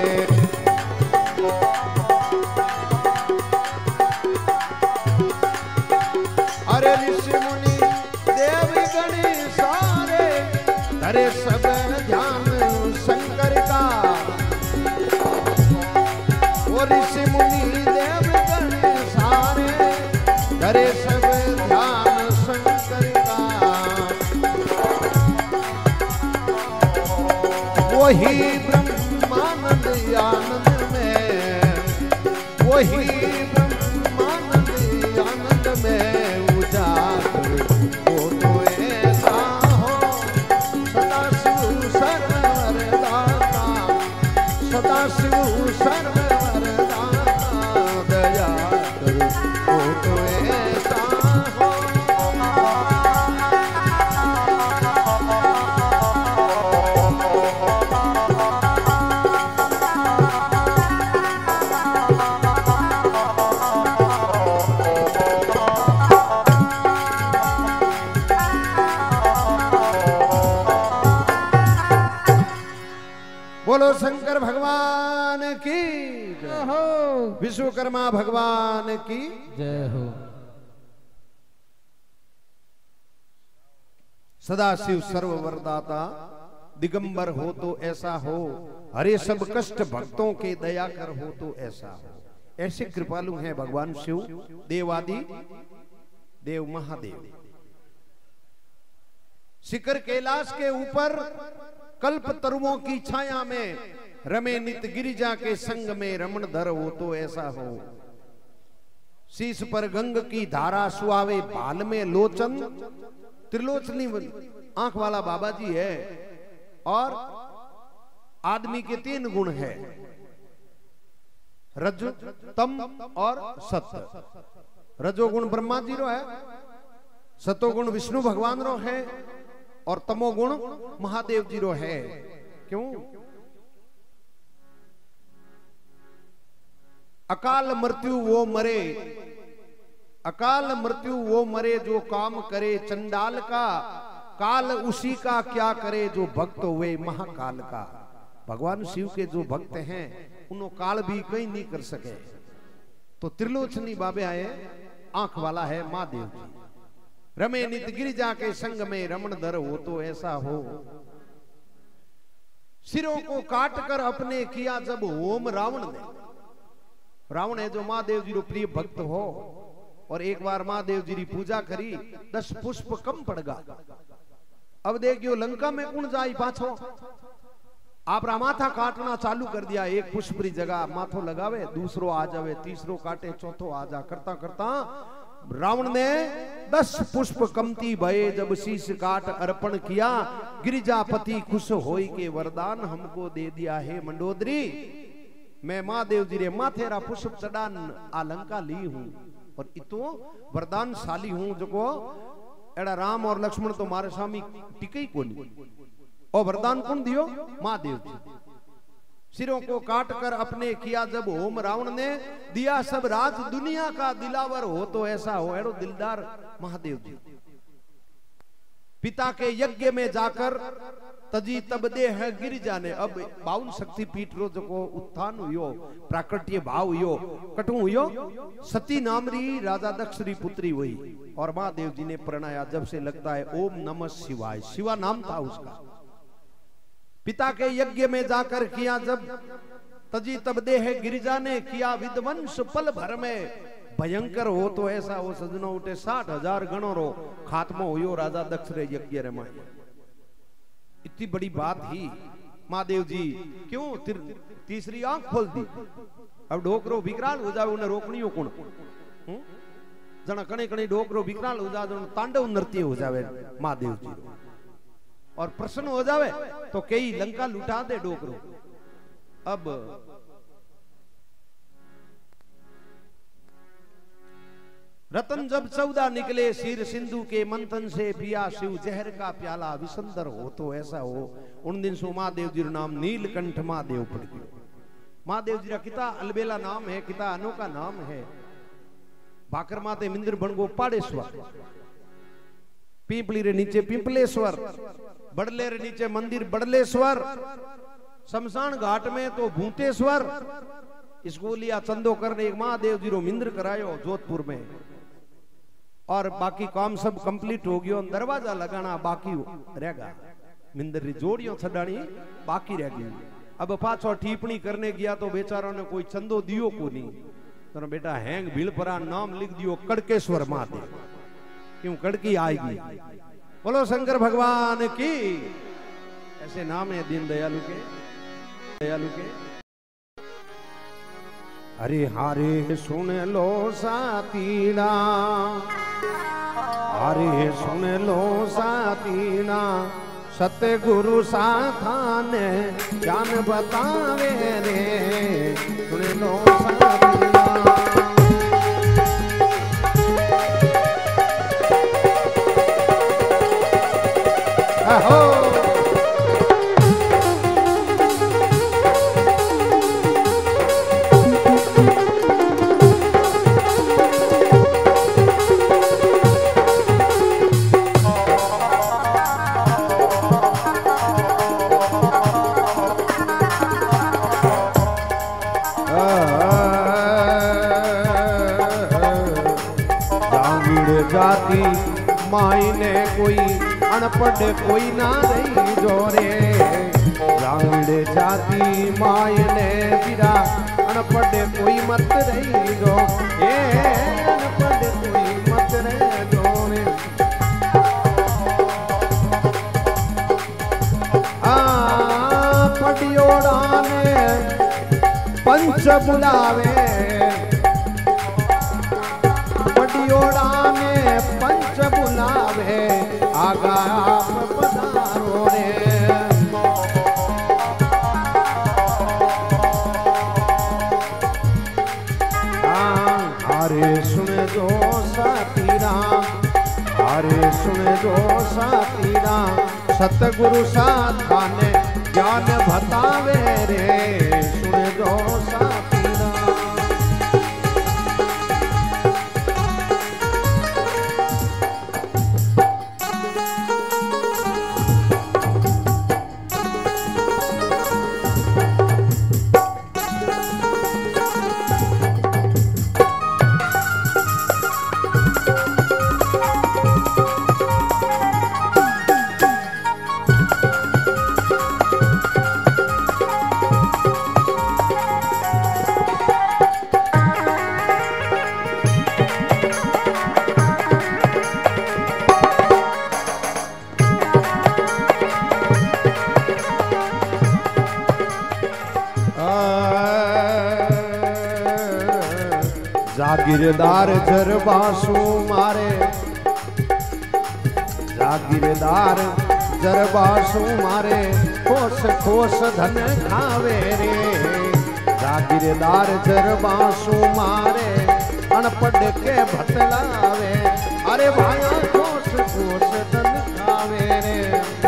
अरे ऋषि मुनि देव गण सारे धरे सब ध्यान शंकर का। ओ ऋषि मुनि देव गण सारे धरे सब ध्यान शंकर का। वही ब्रह्मानंद आनंद में वही ब्रह्मानंद आनंद में उजागर हो तो ऐसा हो सदा शिव सर्वरदाता सदा शिव सर्वरदाता दया कर हो तो ऐसा हो। बोलो शंकर भगवान की जय हो, विश्वकर्मा भगवान की जय हो। सदाशिव सर्व वरदाता दिगंबर हो तो ऐसा हो, हरे सब कष्ट भक्तों के दया कर हो तो ऐसा हो। ऐसे कृपालु हैं भगवान शिव, देवादि देव महादेव। शिखर कैलाश के ऊपर कल्प तरुओं की छाया में रमे नित गिरिजा के संग में रमण धर हो तो ऐसा हो। शीश पर गंग की धारा सुहावे भाल में लोचन, त्रिलोचनी आंख वाला बाबा जी है। और आदमी के तीन गुण है, रज तम और सत्य। रजोगुण ब्रह्मा जी रो है, सतोगुण विष्णु भगवान रो है और तमोगुण महादेव जी रो है। क्यों? अकाल मृत्यु वो मरे, अकाल मृत्यु वो मरे जो काम करे चंडाल का, काल उसी का क्या करे जो भक्त हुए महाकाल का। भगवान शिव के जो भक्त हैं उन्हों काल भी कहीं नहीं कर सके। तो त्रिलोचनी बाबे आए, आंख वाला है महादेव जी। रमे नित गिरिजा के संग में रमण धर हो तो ऐसा हो। सिरों को काट कर अपने किया जब होम रावण ने। रावण है जो महादेव जी रो प्रिय भक्त हो, और एक बार महादेव जी री पूजा करी, दस पुष्प कम पड़गा। अब देखियो लंका में कौन जाई पाछो, आप माथा काटना चालू कर दिया। एक पुष्प री जगह माथो लगावे, दूसरो आ जावे, तीसरो काटे, चौथो आ जा, करता करता रावण ने दस पुष्प कमती भये जब शीश काट अर्पण किया। गिरिजापति खुश होई के वरदान हमको दे दिया है मंडोदरी। मैं महादेव जी रे माथेरा पुष्प चढ़ान आलंका ली हूं, और इतो वरदानशाली हूं जो को एड़ा राम और लक्ष्मण तो मारे स्वामी टिके को नहीं। और वरदान कौन दियो? महादेव जी। सिरों को काट कर अपने किया जब होम रावण ने, दिया सब राज दुनिया का दिलावर हो तो ऐसा हो। एड़ो दिलदार महादेव जी। पिता के यज्ञ में जाकर तजी तब दे है गिर जाने। अब बावन शक्ति पीठ रो जो को उत्थान हुयो, प्राकट्य भाव हुयो, कटु हुयो। सती नामरी राजा दक्ष री पुत्री हुई, और महादेव जी ने प्रणाया। जब से लगता है ओम नमः शिवाय, शिवा नाम था उसका। पिता के यज्ञ में जाकर किया जब तजी तब दे है गिरिजा ने, किया विध्वंस पल भर में भयंकर हो तो ऐसा हो। सजनो उठे साठ हजार गणों रो खात्मो हुयो राजा दक्ष रे यज्ञ रे माया। इतनी बड़ी बात ही महादेव जी क्यों तीसरी आंख खोल दी। अब डोकरो विकराल हो जावे, उन्हें रोकनी हो कौन? जना कणे कणे डोकरो विकराल हो जावे, तांडव नृत्य हो जावे महादेव जी, और प्रसन्न हो जावे तो कई लंका लुटा दे डोकरो। अब रतन जब चौदह निकले शीर सिंधु के मंथन से, पिया शिव जहर का प्याला विसंदर हो तो ऐसा हो। उन दिन सो महादेव जी नाम नीलकंठ महादेव पड़ गयो। महादेव जी का किता अलबेला नाम है, किता अनोखा नाम है। भाकर माते मिंदर बन गो पाड़ेश्वर। पीपली रे नीचे पिंपलेश्वर, बड़ले रे नीचे मंदिर बड़लेश्वर, शमशान घाट में तो भूतेश्वर। इसको लिया चंदोकर ने एक महादेव जी रो मिंद्र करायो जोधपुर में, और बाकी काम सब कंप्लीट हो गयो। दरवाजा लगाना बाकी रहेगा, मिंद्र री जोड़ियों छड़ानी बाकी रह गई। अब पाछो टिप्पणी करने गया तो बेचारों ने कोई चंदो दियो को नहीं, तो बेटा हैंग भीलपरा नाम लिख दियो कड़केश्वर महादेव, क्यों कड़की आएगी। बोलो शंकर भगवान की। ऐसे नाम है दीन दयालु के, दयालु के। हरे हारे सुन लो सातीना, हरे सुन लो सातीना, सतगुरु साथाने ज्ञान बतावे रे, सुन लो सातीना। आहो जाती मायने कोई अनपढ़ कोई ना रही जोरे, रावण जाती मायने बिरा अनपढ़ कोई मत रही जो, ये अनपढ़ कोई मत रहे जोरे। आ पटियोड़ा ने पंच बुलावे, पटियोड़ा पंच बुलावे, आगा आप पधारो रे। हारे सुन जो सातीरा, हारे सुन जो सातीरा, सतगुरु साथाने ज्ञान बतावे रे, सुन जो सातीरा। जागीरदार जरबासु मारे, जागीरदार जरबासु मारे, खोस खोस धन खावे रे। जागीरदार जरबासु मारे, अनपढ़ के भटलावे, अरे भाया खोस खोस धन खावे रे।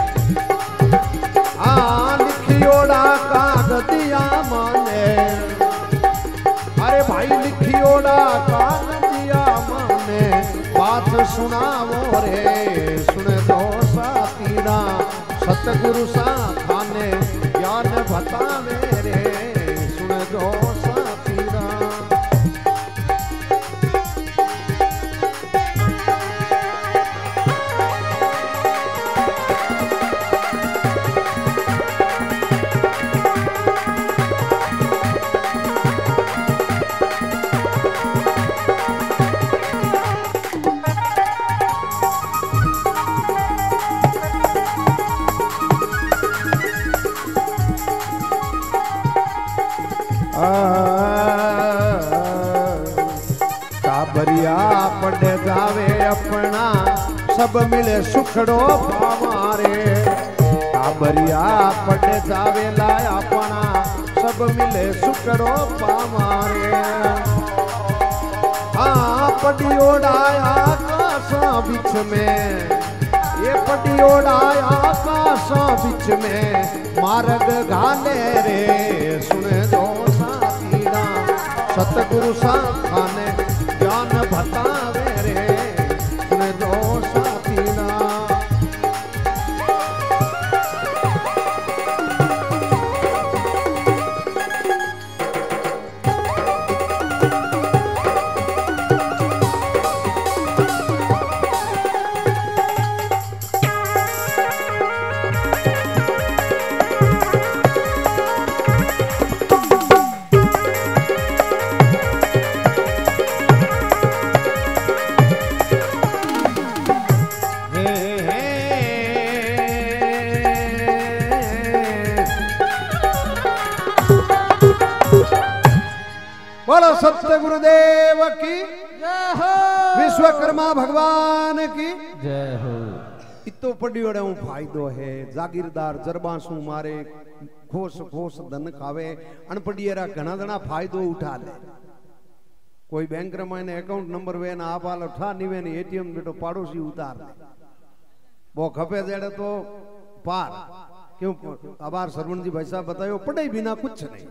आ लिखियोड़ा कागदिया माने, अरे भाई लिखियोड़ा कागदिया माने, बात सुनावो रे, सुन दो सातीरा, सतगुरु साथाने ज्ञान बतावे रे, सुन दो सातीरा। काबरिया पढ़ जावे अपना, सब मिले सुखड़ो पावारे। काबरिया पढ़ जावे लाया अपना, सब मिले सुखड़ो पावारे। हाँ पटियोड़ाया आकाशा बीच में, ये पटियोड़ाया आकाशा बीच में, मार्ग घाले रे, सुन दो सातीरा, सतगुरु साथाने ज्ञान बतावे रे, सुन दो सातीरा। बोलो सत्य गुरुदेव की जय हो, विश्वकर्मा भगवान की जय हो। इतो पड़ियोड़े हूँ फायदो है जागीरदार जरबासू मारे खोस खोस धन खावे अनपढ़ियरा घना घना फायदो उठा ले। कोई बैंक में अकाउंट नंबर वे ना आप आलो ठा नहीं वे एटीएम बेटो पड़ोसी उतार ले वो खपे जेड़े तो पार क्यों आभार सरवण जी भाई साहब बतायो पढ़ाई बिना कुछ नहीं।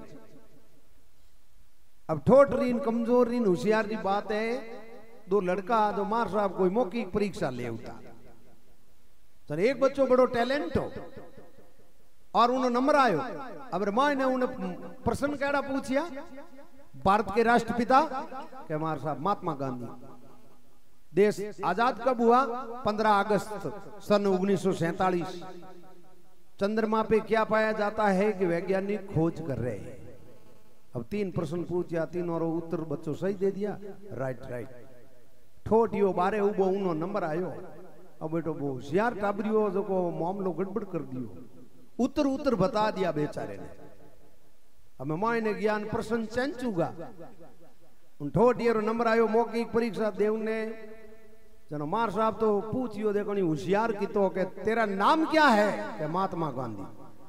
अब ठोट रीन कमजोर रीन होशियार की बात है दो लड़का जो मार साहब कोई मौखिक परीक्षा ले उतार सर एक बच्चों बड़ो टैलेंट हो और उन्होंने नंबर आयो। अब माँ ने उन्हें प्रश्न कैडा पूछिया भारत के राष्ट्रपिता के मार साहब महात्मा गांधी। देश आजाद कब हुआ? पंद्रह अगस्त सन उन्नीस सौ सैतालीस। चंद्रमा पे क्या पाया जाता है कि वैज्ञानिक खोज कर रहे हैं। अब तीन प्रश्न पूछा तीन और उत्तर बच्चों सही दे दिया राइट राइट ठोटियो बारे उबो उनो नंबर आयो। अब बेटो वो होशियार टाबरियो जो को मामलो गड़बड़ कर दियो उत्तर उत्तर बता दिया बेचारे ने। अब माँ ने ज्ञान प्रश्न चंचूगा उन ठोटियो नंबर आयो मौखिक परीक्षा देव ने जनो मार साहब तो पूछियो देखो नहीं होशियार की तो के तेरा नाम क्या है के महात्मा गांधी।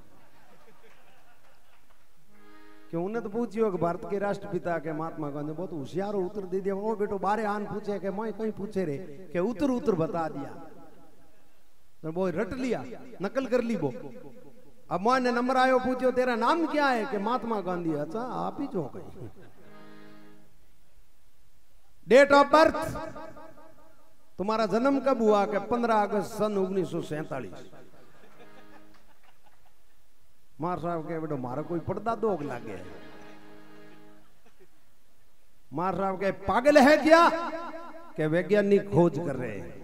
क्यों उन्हें तो पूछियो कि भारत के राष्ट्रपिता के महात्मा गांधी बहुत होशियार उत्तर दे दिया। वो बेटो बारे आन पूछे के मैं कहीं पूछे रे के उत्तर उत्तर बता दिया तो वो रट लिया नकल कर ली वो। अब मैं ने नंबर आयो पूछियो तेरा नाम क्या है कि महात्मा गांधी। अच्छा आप ही जो गए। डेट ऑफ बर्थ तुम्हारा जन्म कब हुआ के पंद्रह अगस्त सन उन्नीस सौ सैतालीस। मार साहब के बेटो मारा कोई पड़दा दोग लागे। मार साहब के पागल है क्या के वैज्ञानिक खोज कर रहे हैं।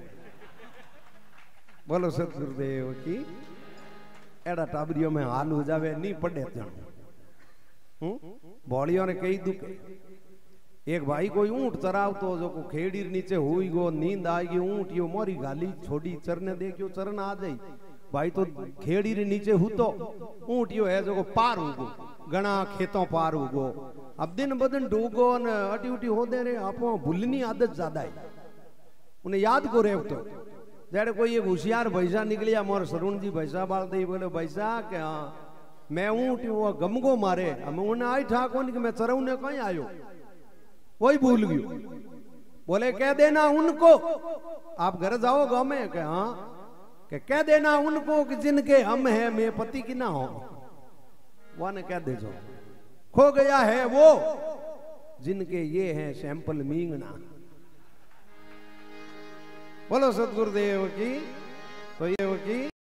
बोलो सतगुरुदेव की एड़ा टाबरियों में हाल हो जावे नहीं पढ़े जन भोलियों ने कई दुखे। एक भाई कोई ऊंट चराव तो जो को खेड़ी नीचे हुई गो नींद आएगी ऊंट यो मोरी गाली छोड़ी चरने देखियो चरन आ जाई भाई तो खेड़ी रे नीचे हूँ तो ऊंट यो है जो को पार हुगो घना खेतों पार हुगो। अब दिन बदन डूगो न अटी उटी हो दे रे आपो भूलनी आदत ज्यादा है उन्हें याद को रे तो जेड़े कोई एक होशियार भैसा निकलिया मोर सरुण जी भैसा बाल दे बोले भैसा के हाँ मैं ऊंट वो गमगो मारे हम उन्हें आई ठाको कि मैं चरऊ ने कहीं आयो वही भूल गयो। बोले कह देना उनको आप घर जाओ गाँव में के हाँ के कह देना उनको कि जिनके हम हैं मैं पति की ना हो वो ने कह दे जो खो गया है वो जिनके ये हैं सैंपल मींगना। बोलो सतगुरुदेव की तो ये की